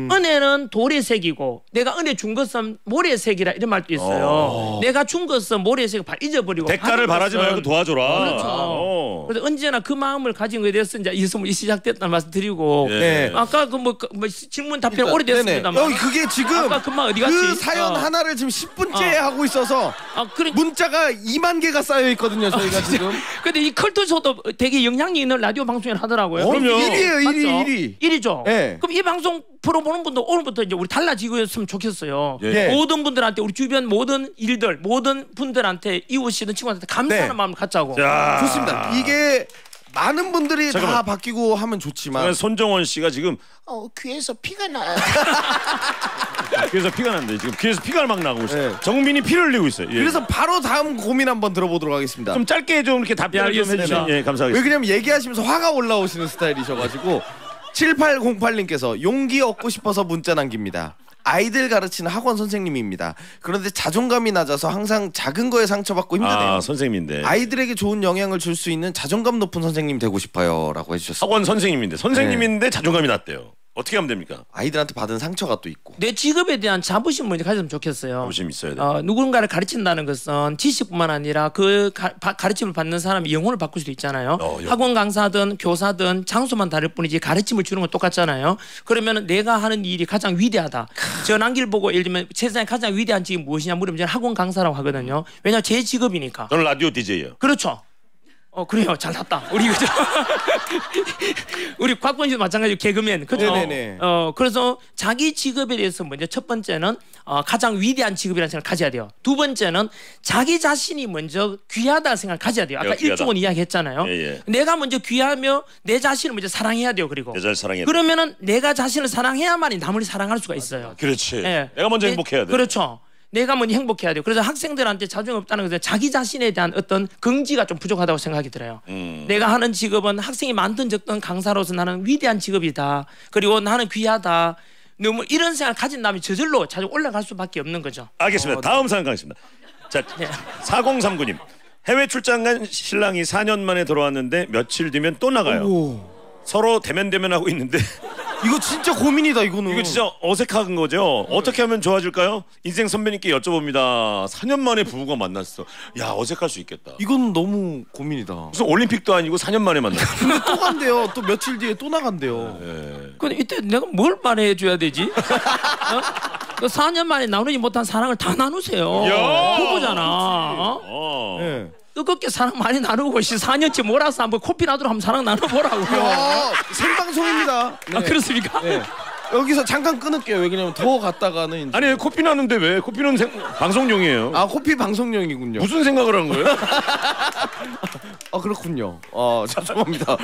은혜는 돌의 색이고 내가 은혜 준 것은 모래의 색이라 이런 말도 있어요. 내가 준 것은 모래의 색을 잊어버리고 대가를 바라지 말고 도와줘라. 그렇죠. 그래서 언제나 그 마음을 가진 거에 대해서 이제 이 선물이 시작됐다는 말씀 드리고 아까 뭐 질문 답변 오래됐습니다만 그게 지금 아까 금방 어디 갔지? 그 사연 하나를 지금 10분째 하고 있어서 그러니까. 문자가 2만 개가 쌓여 있거든요. 저희가 지금. 근데 이 컬투쇼도 되게 영향력 있는 라디오 방송을 하더라고요. 그럼요. 1위예요. 1위. 1위죠. 네. 그럼 이 방송 프로 보는 분들 오늘부터 이제 우리 달라지고였으면 좋겠어요. 네. 모든 분들한테 우리 주변 모든 일들 모든 분들한테 이웃이든 친구한테 감사하는 마음을 갖자고. 좋습니다. 이게 많은 분들이 다 바뀌고 하면 좋지만 손정원 씨가 지금 귀에서 피가 나요. 귀에서 피가 난대. 지금 귀에서 피가 막 나고 있어요. 정민이 피를 흘리고 있어요. 그래서 바로 다음 고민 한번 들어보도록 하겠습니다. 좀 짧게 좀 이렇게 답변을 좀 해주시면 감사하겠습니다. 왜 그러냐면 얘기하시면서 화가 올라오시는 스타일이셔가지고 7808님께서 용기 얻고 싶어서 문자 남깁니다. 아이들 가르치는 학원 선생님입니다. 그런데 자존감이 낮아서 항상 작은 거에 상처받고 힘드네요. 선생님인데 아이들에게 좋은 영향을 줄 수 있는 자존감 높은 선생님 되고 싶어요 라고 해주셨어요. 학원 선생님인데 자존감이 낮대요. 어떻게 하면 됩니까? 아이들한테 받은 상처가 또 있고. 내 직업에 대한 자부심 먼저 가졌으면 좋겠어요. 자부심 있어야 돼. 누군가를 가르친다는 것은 지식뿐만 아니라 그 가르침을 받는 사람이 영혼을 바꿀 수도 있잖아요. 학원 강사든 교사든 장소만 다를 뿐이지 가르침을 주는 건 똑같잖아요. 그러면 내가 하는 일이 가장 위대하다. 전환기를 보고 예를 들면 세상에 가장 위대한 직업이 무엇이냐 물으면 저는 학원 강사라고 하거든요. 왜냐하면 제 직업이니까. 저는 라디오 DJ예요. 그렇죠. 그래요. 잘 탔다. 우리 그죠? 우리 곽권 씨도 마찬가지로 개그맨. 그죠? 네네네. 그래서 자기 직업에 대해서 먼저 첫 번째는 가장 위대한 직업이라는 생각을 가져야 돼요. 두 번째는 자기 자신이 먼저 귀하다는 생각을 가져야 돼요. 아까 일종은 이야기했잖아요. 예. 내가 먼저 귀하며 내 자신을 먼저 사랑해야 돼요. 그리고 내 자신을 사랑해야 그러면은 내가 자신을 사랑해야만이 남을 사랑할 수가 있어요. 그렇지. 예. 내가 먼저 행복해야 돼. 그렇죠. 내가 먼저 행복해야 돼요. 그래서 학생들한테 자존이 없다는 것은 자기 자신에 대한 어떤 긍지가 좀 부족하다고 생각이 들어요. 내가 하는 직업은 학생이 만든 적던 강사로서 나는 위대한 직업이다. 그리고 나는 귀하다. 너무 이런 생각을 가진 다음에 저절로 자주 올라갈 수밖에 없는 거죠. 알겠습니다. 다음 사연 가겠습니다. 자, 4039님. 해외 출장 간 신랑이 4년 만에 돌아왔는데 며칠 뒤면 또 나가요. 서로 대면하고 있는데 이거 진짜 고민이다 이거는. 이거 진짜 어색한 거죠. 어떻게 하면 좋아질까요? 인생 선배님께 여쭤봅니다. 4년 만에 부부가 만났어. 야, 어색할 수 있겠다. 이건 너무 고민이다. 무슨 올림픽도 아니고 4년 만에 만났어. 근데 또 간대요. 또 며칠 뒤에 또 나간대요. 근데 이때 내가 뭘 말해줘야 되지? 그 4년 만에 나누지 못한 사랑을 다 나누세요. 부부잖아. 네. 뜨겁게 사랑 많이 나누고 4년째 몰아서 한번 코피 나도록 한번 사랑 나눠보라고요. 생방송입니다. 네. 그렇습니까? 네. 여기서 잠깐 끊을게요. 왜냐면 더 갔다가는 이제... 아니 코피 나는데 왜? 코피는 방송용이에요. 코피 방송용이군요. 무슨 생각을 한 거예요? 그렇군요. 죄송합니다.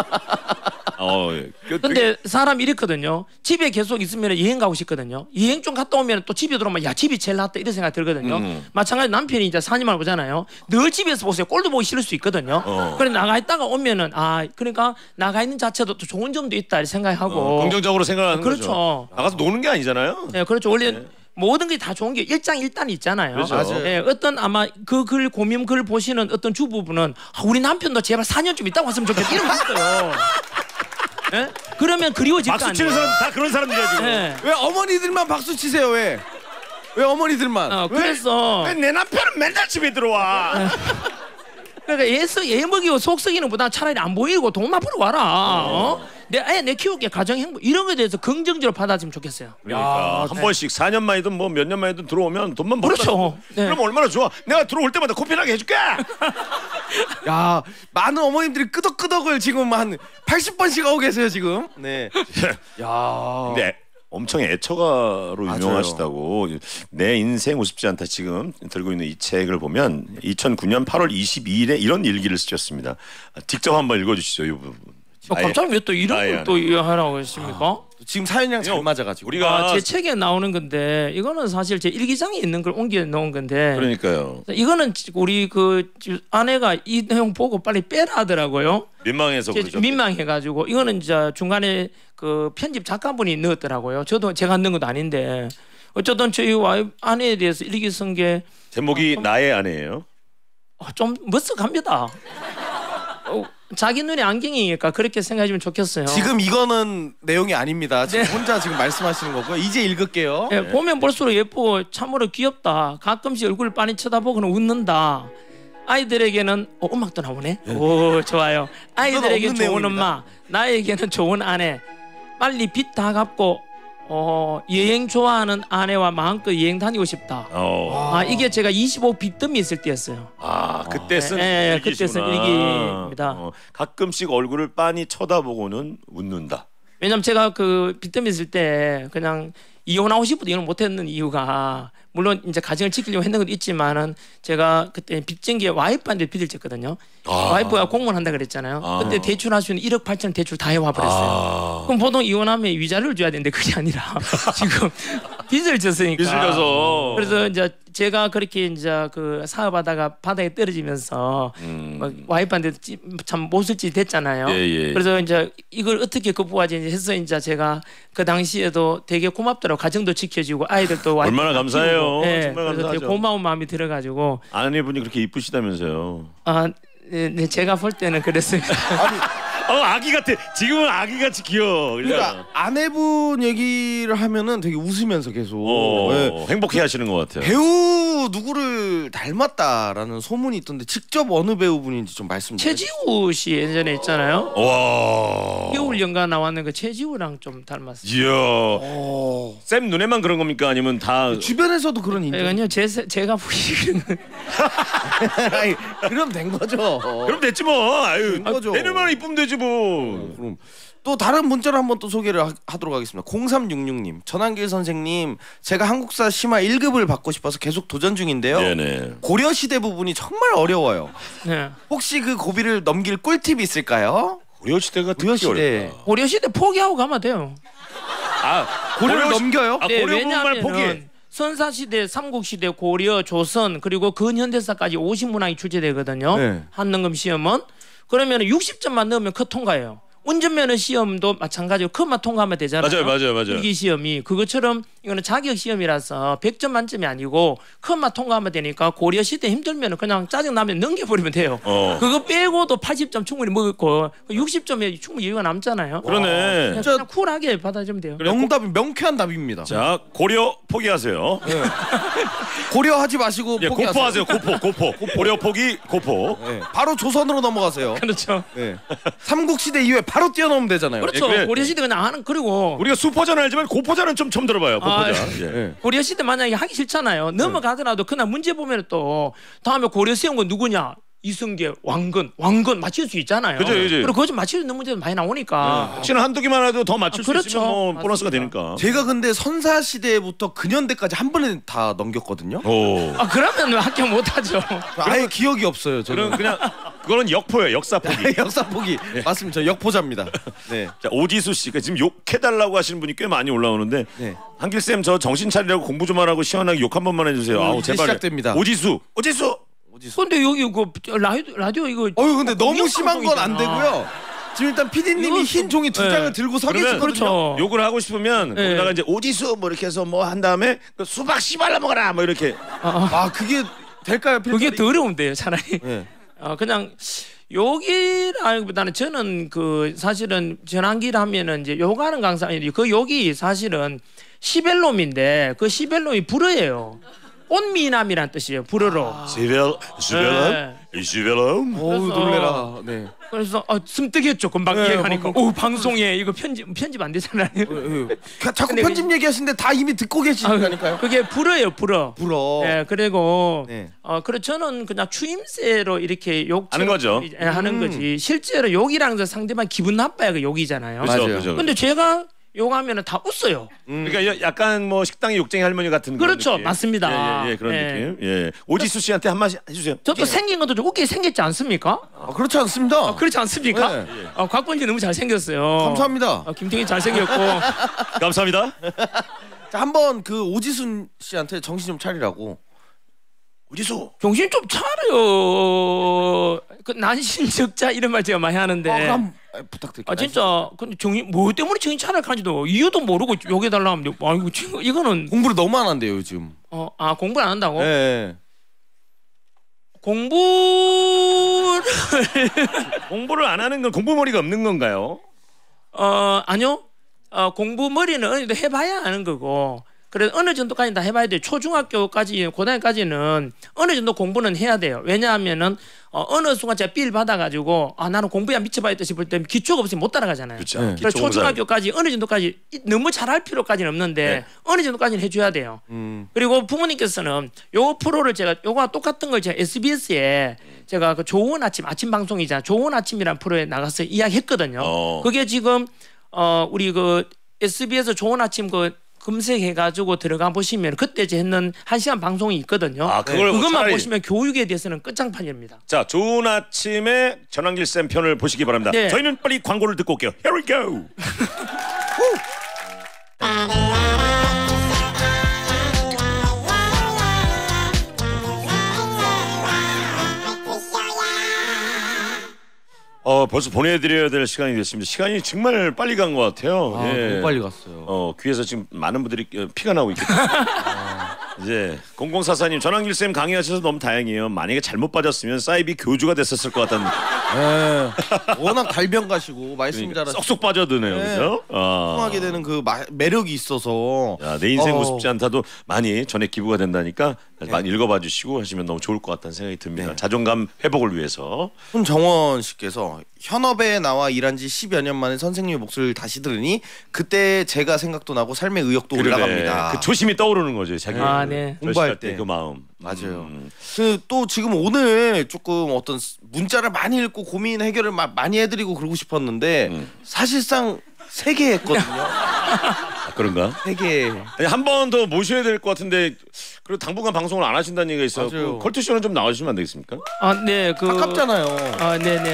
근데 사람이 이렇거든요. 집에 계속 있으면 여행 가고 싶거든요. 여행 좀 갔다 오면 또 집에 들어오면 야 집이 제일 낫다 이런 생각이 들거든요. 마찬가지 남편이 이제 4년만 보잖아요. 늘 집에서 보세요. 꼴도 보기 싫을 수 있거든요. 그래 나가 있다가 오면은 그러니까 나가 있는 자체도 또 좋은 점도 있다 이렇게 생각하고 긍정적으로 생각하는 그렇죠. 거죠. 나가서 노는 게 아니잖아요. 네, 그렇죠. 원래 모든 게 다 좋은 게 일장일단이 있잖아요. 그렇죠. 맞아요. 네, 어떤 아마 그 글 고민 글 보시는 어떤 주부분은 우리 남편도 제발 4년쯤 있다가 왔으면 좋겠다 이런 거 있어요. 네? 그러면 그리워질 거 박수 아니에요. 치는 사람 다 그런 사람들이야 지금. 네. 왜 어머니들만 박수 치세요? 왜 어머니들만? 그래서 내 남편은 맨날 집에 들어와. 그러니까 애 먹이고 속 썩이는 보다 차라리 안 보이고 돈만 벌어와라. 내 키울게 가정 행복 이런 거에 대해서 긍정적으로 받아주면 좋겠어요. 그러니까 한 번씩 4년 만이든 뭐 몇 년 만이든 들어오면 돈만 벌어. 그렇죠. 네. 그럼 얼마나 좋아. 내가 들어올 때마다 코피 나게 해줄게. 야, 많은 어머님들이 끄덕끄덕을 지금 한 80번씩 하고 계세요 지금. 네. 야. 근데 엄청 애처가로 유명하시다고. 내 인생 우습지 않다 지금 들고 있는 이 책을 보면 2009년 8월 22일에 이런 일기를 쓰셨습니다. 직접 한번 읽어주시죠 이 부분. 갑자기 왜 또 이런 걸 또 하라고 하십니까? 지금 사연이랑 잘 맞아가지고. 우리가 제 책에 나오는 건데 이거는 사실 제 일기장에 있는 걸 옮겨 놓은 건데. 그러니까요. 이거는 우리 그 아내가 이 내용 보고 빨리 빼라 하더라고요. 민망해서 그러죠. 민망해가지고 이거는 이제 중간에 그 편집 작가분이 넣었더라고요. 저도 제가 넣은 것도 아닌데 어쨌든 저희 아내에 대해서 일기 쓴 게 제목이 나의 아내예요. 좀 멋쩍합니다. 자기 눈에 안경이니까 그렇게 생각하시면 좋겠어요. 지금 이거는 내용이 아닙니다. 지금 혼자 지금 말씀하시는 거고요. 이제 읽을게요. 네, 보면 볼수록 예쁘고 참으로 귀엽다. 가끔씩 얼굴 빤히 쳐다보고는 웃는다. 아이들에게는 음악도 나오네. 오 좋아요. 아이들에게 좋은 엄마, 나에게는 좋은 아내. 빨리 빚 다 갚고 여행 좋아하는 아내와 마음껏 여행 다니고 싶다. 이게 제가 25 빚더미 있을 때였어요. 그때 쓴 그때 쓴 일기입니다. 가끔씩 얼굴을 빤히 쳐다보고는 웃는다. 왜냐면 제가 그 빚더미 있을 때 그냥 이혼하고 싶어도 이혼을 못했는 이유가 물론 이제 가정을 지키려고 했는 것도 있지만은 제가 그때 빚진 게 와이프한테 빚을 졌거든요. 와이프가 공무원 한다 그랬잖아요. 그때 대출할 수 있는 1억 8천 대출 다 해와 버렸어요. 그럼 보통 이혼하면 위자료를 줘야 되는데 그게 아니라 지금 빚을 졌으니까. 빚을 져서. 그래서 이제 제가 그렇게 이제 그 사업하다가 바닥에 떨어지면서 막 와이프한테 참 못쓸지 됐잖아요. 그래서 이제 이걸 어떻게 극복하지 해서 이제 제가 그 당시에도 되게 고맙더라고. 가정도 지켜주고 아이들도 얼마나 감사해요. 네, 정말 그래서 감사하죠. 되게 고마운 마음이 들어가지고 아내분이 그렇게 이쁘시다면서요. 네, 제가 볼 때는 그랬습니다. 아기 같아. 지금은 아기 같이 귀여워. 그러니까 아내분 얘기를 하면은 되게 웃으면서 계속 네. 행복해하시는 것 같아요. 배우 누구를 닮았다라는 소문이 있던데 직접 어느 배우분인지 좀 말씀 좀 최지우 씨 예전에 있잖아요. 와. 겨울 연가 나왔는 그 최지우랑 좀 닮았어요. 이야. 쌤 눈에만 그런 겁니까? 아니면 다 주변에서도 그런 인정? 아니요, 제가 보기에는 아니, 그럼 된 거죠. 그럼 됐지 뭐. 아유, 된 거죠. 내년만 이쁘면 되지 뭐. 그럼 또 다른 문자를 한번 또 소개를 하도록 하겠습니다. 0366님, 전한길 선생님, 제가 한국사 심화 1급을 받고 싶어서 계속 도전 중인데요. 네네. 고려 시대 부분이 정말 어려워요. 네. 혹시 그 고비를 넘길 꿀팁 있을까요? 고려 시대가 고려 특히 시대. 어렵다. 고려 시대 포기하고 가면 돼요. 고려를 넘겨요? 네, 고려 부분만 포기해. 왜냐하면 선사 시대, 삼국 시대, 고려, 조선 그리고 근현대사까지 50문항이 출제되거든요. 네. 한능금 시험은 그러면 60점만 넣으면 컷 통과예요. 운전면허 시험도 마찬가지로 컷만 통과하면 되잖아요. 맞아요. 일기 시험이 그것처럼 이거는 자격 시험이라서 100점 만점이 아니고 컷만 통과하면 되니까 고려 시대 힘들면 그냥 짜증 나면 넘겨버리면 돼요. 그거 빼고도 80점 충분히 먹고 60점에 충분히 여유가 남잖아요. 그러네. 그냥 쿨하게 받아주면 돼요. 명답이 명쾌한 답입니다. 자, 고려 포기하세요. 고려하지 마시고 예, 포기하세요. 고포하세요. 고포. 고려 포기 고포. 네. 바로 조선으로 넘어가세요. 그렇죠. 네. 삼국시대 이후에 바로 뛰어넘으면 되잖아요. 그렇죠. 그래. 고려 시대 그냥 하는 그리고 우리가 수포전 알지만 고포전은 좀 처음 들어봐요. 고포전. 아, 예. 네. 고려 시대 만약에 하기 싫잖아요. 넘어가더라도 그날 문제 보면 또 다음에 고려 세운 건 누구냐? 이성계, 왕건 맞힐 수 있잖아요. 그죠. 그리고 그거 좀 맞힐 수 있는 문제도 많이 나오니까. 혹시나 한두 개만 해도 더 맞출 수 그렇죠. 있으면 뭐 보너스가 맞습니다. 되니까. 제가 근데 선사 시대부터 근현대까지 한 번에 다 넘겼거든요. 오. 그러면 합격 못하죠. 아예 기억이 없어요. 저는 그럼 그냥 그거는 역포예요. 역사 포기. 역사 포기. 맞습니다. 저 역포자입니다. 네. 자, 오지수 씨가 지금 욕해달라고 하시는 분이 꽤 많이 올라오는데 네. 한길 쌤 저 정신 차리라고 공부 좀 하라고 시원하게 욕 한 번만 해주세요. 아우 이제 제발. 시작됩니다. 오지수. 근데 여기 그 라디오 이거 근데 너무 공영 심한 건 안 방송이잖아. 되고요. 지금 일단 PD님이 이거 흰 종이 두 네. 장을 들고 서 그러면 계시거든요. 그렇죠. 욕을 하고 싶으면 네. 거기다가 이제 오지수 뭐 이렇게 해서 뭐 한 다음에 그 수박 씨발라 먹어라 뭐 이렇게. 아 그게 될까요? 그게 더 어려운데요, 차라리. 네. 그냥 욕이라기보다는 저는 그 사실은 전환기를 하면은 이제 욕하는 강사 그 욕이 사실은 시벨롬인데 그 시벨롬이 불어예요. 꽃미남이란 뜻이에요. 불어로. 시벨럼. 어우 놀래라. 네. 그래서 숨뜨겠죠. 금방 네, 이해가니까. 방송에 이거 편집 안 되잖아요. 자꾸 근데 편집 얘기하시는데 다 이미 듣고 계시니까요. 그게 불어예요. 불어. 불어. 네, 그리고 네. 그래 저는 그냥 추임새로 이렇게 욕 하는 거죠. 하는 거지. 실제로 욕이라는 건 상대방 기분 나빠야 그 욕이잖아요. 그렇죠, 맞아요. 그렇죠. 근데 제가 욕하면은 다 웃어요. 그러니까 약간 뭐 식당의 욕쟁이 할머니 같은 그런 그렇죠, 느낌. 맞습니다. 예, 그런 네. 느낌. 예. 오지수 씨한테 한마디 해주세요. 저도 생긴 것도 좀 웃기게 생겼지 않습니까? 그렇지 않습니다. 그렇지 않습니까? 네. 곽범진 너무 잘생겼어요. 감사합니다. 김태균 잘생겼고. 감사합니다. 자, 한번 그 오지순 씨한테 정신 좀 차리라고. 오지수. 정신 좀 차려. 그 난신적자 이런 말 제가 많이 하는데. 그럼 부탁드릴게요. 진짜 근데 정신 뭐 때문에 정신 차려 하는지도 이유도 모르고 욕해달라 하면 아이고 지금 이거는 공부를 너무 안 한대요 요즘. 공부를 안 한다고? 네. 공부를 안 하는 건 공부머리가 없는 건가요? 아니요. 공부 머리는 어느 정도 해봐야 하는 거고. 그래서 어느 정도까지 다 해봐야 돼요. 초중학교까지, 고등학교까지는 어느 정도 공부는 해야 돼요. 왜냐하면은 어느 순간 제가 B를 받아가지고 나는 공부에 미쳐봐야겠다 싶을 때 기초가 없으면 못 따라가잖아요. 그렇죠. 네. 그래서 초중학교까지 어느 정도까지 너무 잘할 필요까지는 없는데 네. 어느 정도까지는 해줘야 돼요. 그리고 부모님께서는 요 프로를 제가 요거와 똑같은 걸 제가 SBS에 제가 그 좋은 아침 방송이잖아. 좋은 아침이라는 프로에 나가서 이야기했거든요. 그게 지금 우리 그 SBS 좋은 아침 그 검색해가지고 들어가 보시면 그때 제 했는 1시간 방송이 있거든요. 그것만 차라리... 보시면 교육에 대해서는 끝장판입니다. 자, 좋은 아침에 전환길 쌤 편을 보시기 바랍니다. 네. 저희는 빨리 광고를 듣고 올게요. Here we go. 벌써 보내드려야 될 시간이 됐습니다. 시간이 정말 빨리 간 것 같아요. 너무 빨리 갔어요. 귀에서 지금 많은 분들이 피가 나오고 있기 때문에 이제 0044님 전환길 쌤 강의하셔서 너무 다행이에요. 만약에 잘못 빠졌으면 사이비 교주가 됐었을 것 같다는. 워낙 달변가시고 말씀 그러니까 잘하시고 쏙쏙 빠져드네요, 그죠? 통하게 되는 그 매력이 있어서. 야, 내 인생 우습지 않다도 많이 전액 기부가 된다니까 많이 읽어봐 주시고 하시면 너무 좋을 것 같다는 생각이 듭니다. 자존감 회복을 위해서. 손정원 씨께서 현업에 나와 일한 지 10여 년 만에 선생님의 목소리를 다시 들으니 그때 제가 생각도 나고 삶의 의욕도 올라갑니다. 그 조심이 떠오르는 거죠, 자기. 네. 공부할 때 그 마음. 맞아요. 또 지금 오늘 조금 어떤 문자를 많이 읽고 고민 해결을 많이 해드리고 그러고 싶었는데 사실상 3개 했거든요. 아, 그런가? 3개. 한 번 더 모셔야 될 것 같은데 그리고 당분간 방송을 안 하신다는 얘기가 있어요. 그 컬투쇼는 좀 나와주시면 안 되겠습니까? 네, 가깝잖아요. 네네.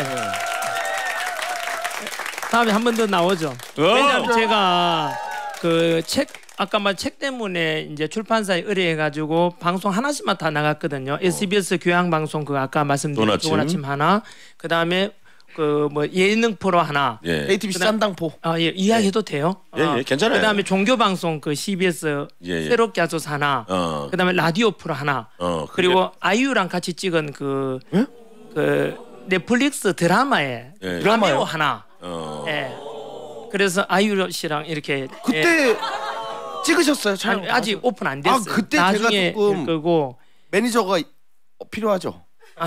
다음에 한 번 더 나오죠. 왜냐면 제가 그 아까 말 책 때문에 이제 출판사에 의뢰해가지고 방송 하나씩만 다 나갔거든요. SBS 교양 방송 그 아까 말씀드린 좋은 아침 하나, 그 다음에 그 뭐 예능 프로 하나, ATBC 짠당포. 이야기해도 돼요? 예, 괜찮아요. 그 다음에 종교 방송 그 CBS 새롭게 하소서 하나, 그 다음에 라디오 프로 하나, 그리고 아이유랑 같이 찍은 그 넷플릭스 드라마에 드라마요 하나. 그래서 아이유 씨랑 이렇게 그때 찍으셨어요? 아직 오픈 안 됐어요. 그때 나중에 제가 조금 끄고 매니저가 필요하죠.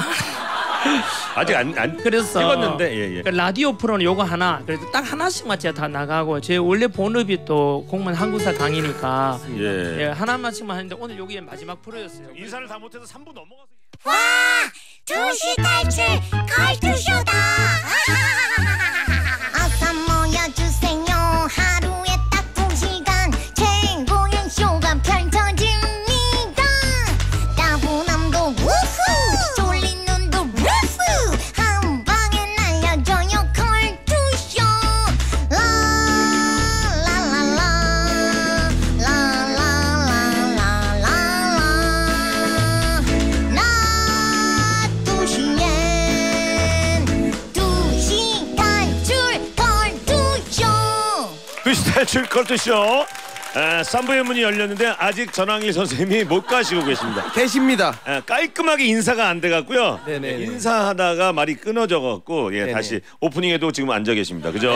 아직 안 그래서 찍었는데 그 라디오 프로는 요거 하나 그래도 딱 하나씩만 제가 다 나가고 제 원래 본업이 또 공무원 한국사 강의니까 하나만씩만 했는데 오늘 요게 마지막 프로였어요. 인사를 다 못해서 3부 넘어가서. 와 2시 탈출 컬투쇼다. 어서 모여주세요. 하루에 딱 2시간 최고의 쇼가 펼쳐집니다. 따분함도 우후 졸린 눈도 루프 한 방에 날려줘요 컬투쇼. 라라라라 라라라라라라 나 2시엔 2시 탈출 컬투쇼. 2시 탈출 컬투쇼 3부의 문이 열렸는데 아직 전황일 선생님이 못 가시고 계십니다. 깔끔하게 인사가 안 돼갖고요. 네네네. 인사하다가 말이 끊어져갖고 다시 오프닝에도 지금 앉아 계십니다. 그죠?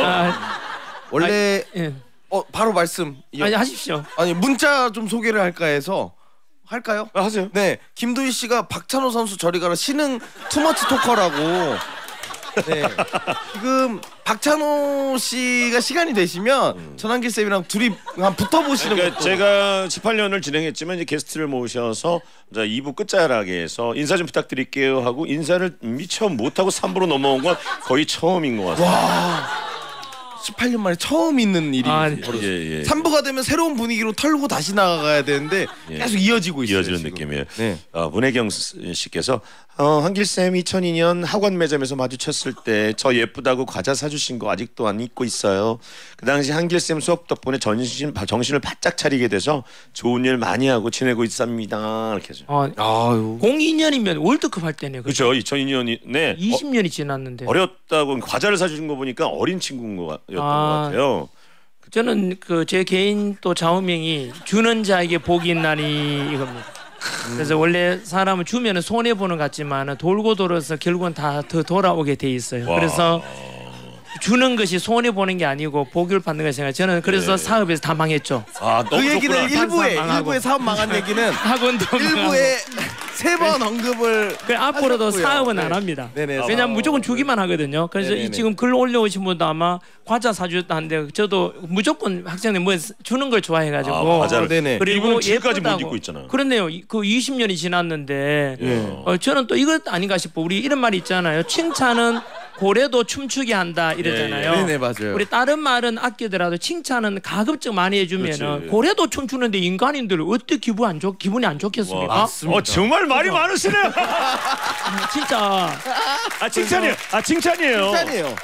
원래 바로 말씀. 아니 하십시오. 아니 문자 좀 소개를 할까 해서 할까요? 하세요. 네, 김도희 씨가 박찬호 선수 저리 가라 신흥 투머치 토커라고. 네, 지금 박찬호 씨가 시간이 되시면 전환길 쌤이랑 둘이 한번 붙어보시는 그러니까 것도. 제가 18년을 진행했지만 이제 게스트를 모셔서 2부 끝자락에 해서 인사 좀 부탁드릴게요 하고 인사를 미처 못하고 3부로 넘어온 건 거의 처음인 것 같습니다. 와, 18년 만에 처음 있는 일이 벌어졌어요. 3부가 되면 새로운 분위기로 털고 다시 나가야 되는데 계속 이어지고 있어요. 이어지는 지금. 느낌이에요. 네. 문혜경 씨께서 한길쌤 2002년 학원 매점에서 마주쳤을 때 저 예쁘다고 과자 사주신 거 아직도 안 잊고 있어요. 그 당시 한길쌤 수업 덕분에 정신을 바짝 차리게 돼서 좋은 일 많이 하고 지내고 있습니다. 이렇게 해서. 아유. 02년이면 월드컵 할 때네. 그렇죠. 2002년이 20년이 지났는데. 어렸다고 과자를 사주신 거 보니까 어린 친구인 것 같아요. 저는 그 제 개인 또 좌우명이 주는 자에게 복이 있나니 이겁니다. 그래서 원래 사람은 주면은 손해 보는 것 같지만 돌고 돌아서 결국은 다 더 돌아오게 돼 있어요. 그래서 주는 것이 손해 보는 게 아니고 복을 받는 것이 생각. 저는 그래서 사업에서 다 망했죠. 그 얘기는 일부에 사업 망한 얘기는 학원도 일부에 3번 언급을. 앞으로도 하셨고요. 사업은 안 합니다. 왜냐면 무조건 주기만 하거든요. 그래서 이 지금 글 올려오신 분도 아마 과자 사주셨다는데 저도 무조건 학생들 뭐 주는 걸 좋아해가지고. 과자를. 그리고 지금까지 못 예쁘다고. 잊고 있잖아요. 그렇네요. 그 20년이 지났는데 저는 또 이것 아닌가 싶어. 우리 이런 말이 있잖아요. 칭찬은 고래도 춤추게 한다 이러잖아요. 네네, 맞아요. 우리 다른 말은 아끼더라도 칭찬은 가급적 많이 해주면은 고래도 춤추는데 인간인들 어떻게 기분이 안 좋겠습니까? 정말 말이 많으시네요. 진짜. 칭찬이에요. 칭찬이에요.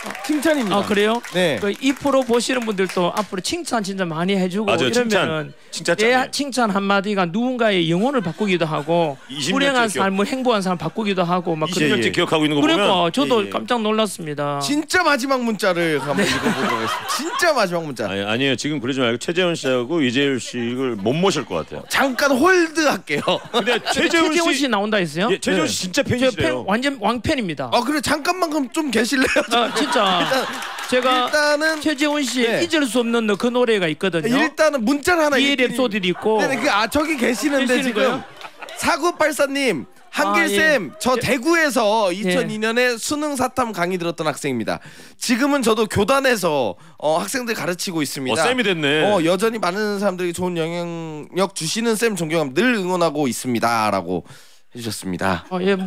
칭찬입니다. 아 그래요? 네. 그 이 프로 보시는 분들도 앞으로 칭찬 진짜 많이 해주고 맞아요, 이러면은 칭찬 내 짱이에요. 칭찬 한마디가 누군가의 영혼을 바꾸기도 하고 20년째 불행한 기억- 삶을 행복한 삶을 바꾸기도 하고 막 20년째 기억하고 있는 거 그러니까 보면 저도 예. 깜짝 놀랐습니다. 진짜 마지막 문자를 한번 읽어보도록 하겠습니다. 진짜 마지막 문자. 아니에요. 지금 그러지 말고 최재훈 씨하고 이재율 씨를 못 모실 것 같아요. 잠깐 홀드 할게요. 근데 최재훈 최재훈 씨 씨, 나온다 했어요? 예, 최재훈 씨 진짜 제 팬, 팬이시래요. 완전 왕팬입니다. 아 그래 잠깐만 그럼 좀 계실래요? 진짜 제가 일단은 최재훈 씨 네. 잊을 수 없는 그 노래가 있거든요. 일단은 문자를 하나 비의 읽긴- 랩소디도 있고. 네네 저기 계시는데 계시는 지금 거예요? 4984님 한길쌤 저 대구에서 2002년에 수능 사탐 강의 들었던 학생입니다. 지금은 저도 교단에서 학생들 가르치고 있습니다. 쌤이 됐네. 여전히 많은 사람들이 좋은 영향력 주시는 쌤 존경함 늘 응원하고 있습니다라고 해주셨습니다.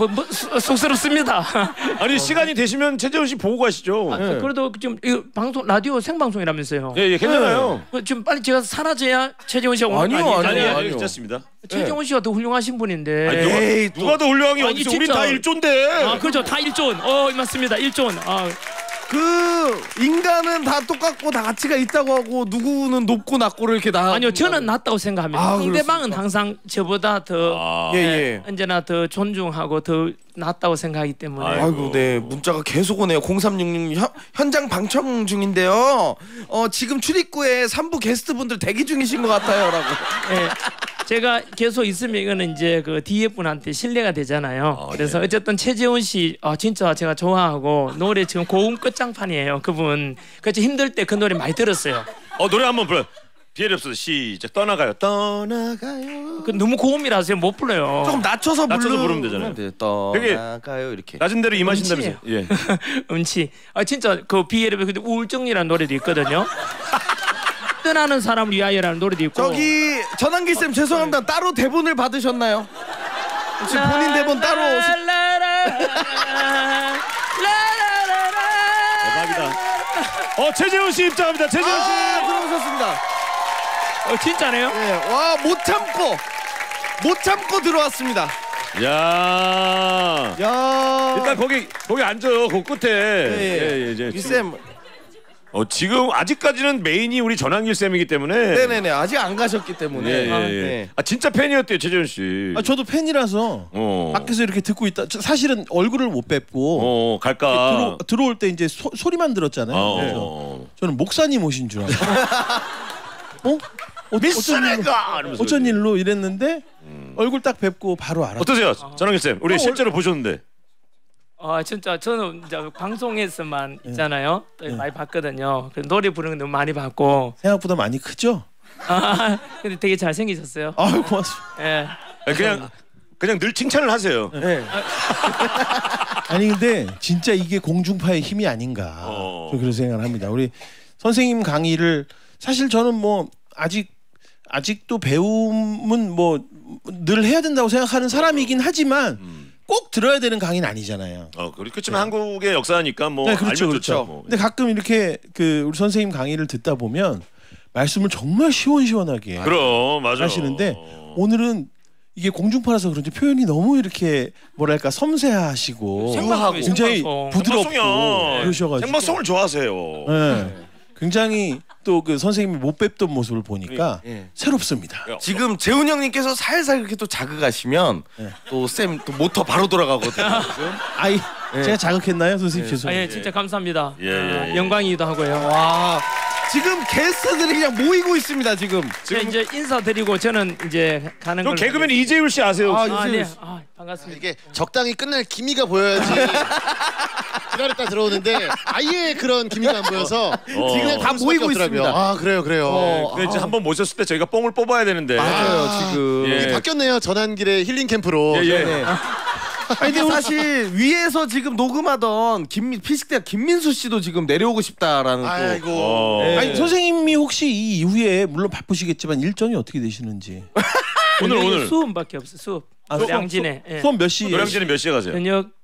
쑥스럽습니다. 아니 시간이 되시면 최재훈 씨 보고 가시죠. 그래도 지금 이거 방송 라디오 생방송이라면서요. 예, 괜찮아요. 지금 빨리 제가 사라져야 최재훈 씨가 오는 아니요, 거 아니요, 아니에요? 아니요. 괜찮습니다. 최재훈 씨가 더 훌륭하신 분인데. 아니, 에이, 누가 더 훌륭한 게 아니, 어디 있어? 진짜. 우린 다 일조인데. 아 그렇죠. 다 일존. 맞습니다. 일존. 그 인간은 다 똑같고 다 가치가 있다고 하고 누구는 높고 낮고를 이렇게 나. 아니요, 저는 낫다고 생각합니다. 아, 상대방은 항상 저보다 더 예예. 언제나 더 존중하고 더 낫다고 생각하기 때문에. 아이고 네 문자가 계속 오네요. 0366 현장 방청 중인데요. 지금 출입구에 3부 게스트분들 대기 중이신 것 같아요라고. 예. 제가 계속 있으면 이거는 이제 그 뒤에 분한테 신뢰가 되잖아요. 그래서 어쨌든 최재훈 씨 진짜 제가 좋아하고 노래 지금 고음 끝장판이에요. 그분 그래서 힘들 때 그 노래 많이 들었어요. 노래 한번 불러. 비엘 없어 시작. 떠나가요. 떠나가요. 그 너무 고음이라서 못 불러요. 조금 낮춰서 부르면 되잖아요. 네, 떠나가요 이렇게. 낮은 대로 임하신다면서요. 예. 음치. 진짜 그 비엘의 근데 우울증이라는 노래도 있거든요. 떠나는 사람을 위하여라는 노래도 있고. 저기 전환기 쌤 죄송합니다. 따로 대본을 받으셨나요? 혹시 본인 대본 따로? 대박이다. 최재훈 씨 입장합니다. 최재훈 씨. 들어오셨습니다. 진짜네요? 네, 와 못 참고 들어왔습니다. 야. 야. 일단 거기 앉아요. 그 끝에. 예, 이제 이 쌤. 지금 아직까지는 메인이 우리 전환길 쌤이기 때문에. 네네네 아직 안 가셨기 때문에. 예. 네. 진짜 팬이었대요 최재훈 씨. 저도 팬이라서 밖에서 이렇게 듣고 있다. 사실은 얼굴을 못 뵙고 갈까. 들어올 때 이제 소리만 들었잖아요. 그래서 저는 목사님 오신 줄 알고. 어쩐 일로 이랬는데 얼굴 딱 뵙고 바로 알았어요. 어떠세요, 전환길 쌤? 우리 실제로 보셨는데. 진짜 저는 이제 방송에서만 있잖아요. 또 많이 봤거든요. 그래서 노래 부르는 거 너무 많이 봤고. 생각보다 많이 크죠? 근데 되게 잘 생기셨어요. 아유 고맙습니다. 예. 그냥 늘 칭찬을 하세요. 네. 아니 근데 진짜 이게 공중파의 힘이 아닌가 저 그런 생각을 합니다. 우리 선생님 강의를 사실 저는 뭐 아직도 배움은 뭐 늘 해야 된다고 생각하는 사람이긴 하지만 꼭 들어야 되는 강의는 아니잖아요. 그렇지만 한국의 역사니까 뭐 네, 그렇죠, 알면 그렇죠. 좋죠. 뭐. 근데 가끔 이렇게 그 우리 선생님 강의를 듣다 보면 말씀을 정말 시원시원하게 그럼 맞아. 하시는데 오늘은 이게 공중파라서 그런지 표현이 너무 이렇게 뭐랄까 섬세하시고 생방송이에요, 굉장히 생방송. 부드럽고 생방송이야. 그러셔가지고 생방송을 좋아하세요. 네. 굉장히 또 그 선생님이 못 뵙던 모습을 보니까 예. 새롭습니다. 지금 재훈 형님께서 살살 그렇게 또 자극하시면 또 쌤 또 모터 바로 돌아가거든요. 아이 네. 제가 자극했나요, 선생님? 죄송합니다. 진짜 감사합니다. 예. 영광이기도 하고요. 와 지금 게스트들이 그냥 모이고 있습니다 지금. 이제 인사드리고 저는 이제 가는 그럼 걸. 개그맨 이재율 씨 아세요? 네. 반갑습니다. 이게 적당히 끝날 기미가 보여야지 기다렸다 들어오는데 아예 그런 기미가 안 보여서 지금 다 모이고 있습니다. 아 그래요. 이제 한번 모셨을 때 저희가 뽕을 뽑아야 되는데. 맞아요 지금. 예. 바뀌었네요. 전환길의 힐링 캠프로. 예. 네. 아니 근데 사실 위에서 지금 녹음하던 피식대학 김민수 씨도 지금 내려오고 싶다라는 또. 아이고. 네. 아니 선생님이 혹시 이 이후에 물론 바쁘시겠지만 일정이 어떻게 되시는지 오늘 수업밖에 없어. 수업. 양진에. 예. 수업 몇 시? 노량진에 몇 시에 가세요?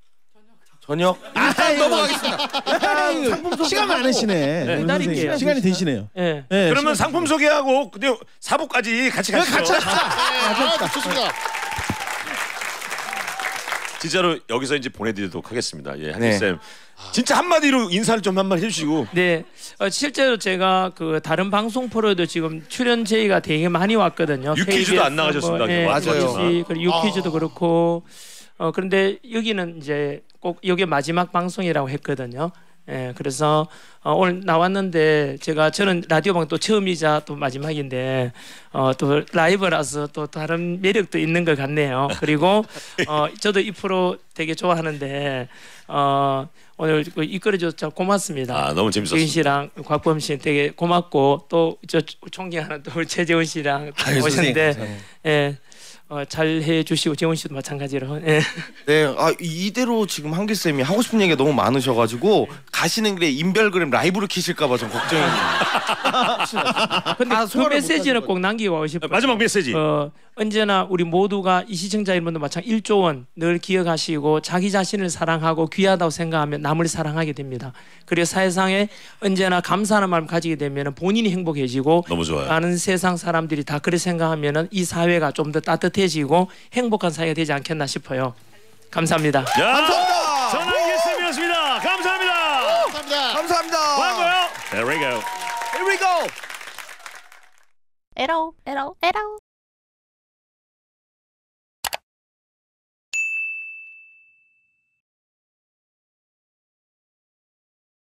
저녁 일단 넘어가겠습니다. 시간 많으시네. 오늘 기다릴게요. 선생님. 시간이 되시네요. 예. 네, 그러면 상품 소개하고 근데 사부까지 같이 가시죠. 좋습니다. 진짜로 여기서 이제 보내드리도록 하겠습니다. 예, 네. 한길 쌤. 진짜 한마디로 인사를 좀 한마디 해주시고. 네, 실제로 제가 그 다른 방송 프로에도 지금 출연 제의가 되게 많이 왔거든요. 유퀴즈도 안 나가셨습니다. 네, 맞아요. 그리고 유퀴즈도 그렇고. 그런데 여기는 이제 꼭 여기 마지막 방송이라고 했거든요. 예, 그래서 오늘 나왔는데 저는 라디오 방 또 처음이자 또 마지막인데 또 라이브라서 또 다른 매력도 있는 것 같네요. 그리고 저도 이 프로 되게 좋아하는데 오늘 이끌어줘서 참 고맙습니다. 너무 재밌었어요. 재훈 씨랑 곽범 씨 되게 고맙고 또 저 존경하는 또 우리 최재훈 씨랑 오셨는데 예. 잘 해주시고 재훈 씨도 마찬가지로. 예. 네, 이대로 지금 한길 쌤이 하고 싶은 얘기가 너무 많으셔가지고 가시는 길에 인별그램 라이브를 키실까봐 좀 걱정입니다. 근데 그 메시지는 꼭 남기고 싶어요. 마지막 메시지. 언제나 우리 모두가 이 시청자 여러분도 마찬가지 1조 원 늘 기억하시고 자기 자신을 사랑하고 귀하다고 생각하면 남을 사랑하게 됩니다. 그리고 사회상에 언제나 감사하는 마음 가지게 되면 본인이 행복해지고 너무 좋아요. 많은 세상 사람들이 다 그렇게 생각하면 이 사회가 좀 더 따뜻해지고 행복한 사회가 되지 않겠나 싶어요. 감사합니다. 감사합니다. 저는 한길 쌤이었습니다. 감사합니다. 감사합니다. 감사합니다. 고마워요. There we go. Here we go. 에러 에러 에러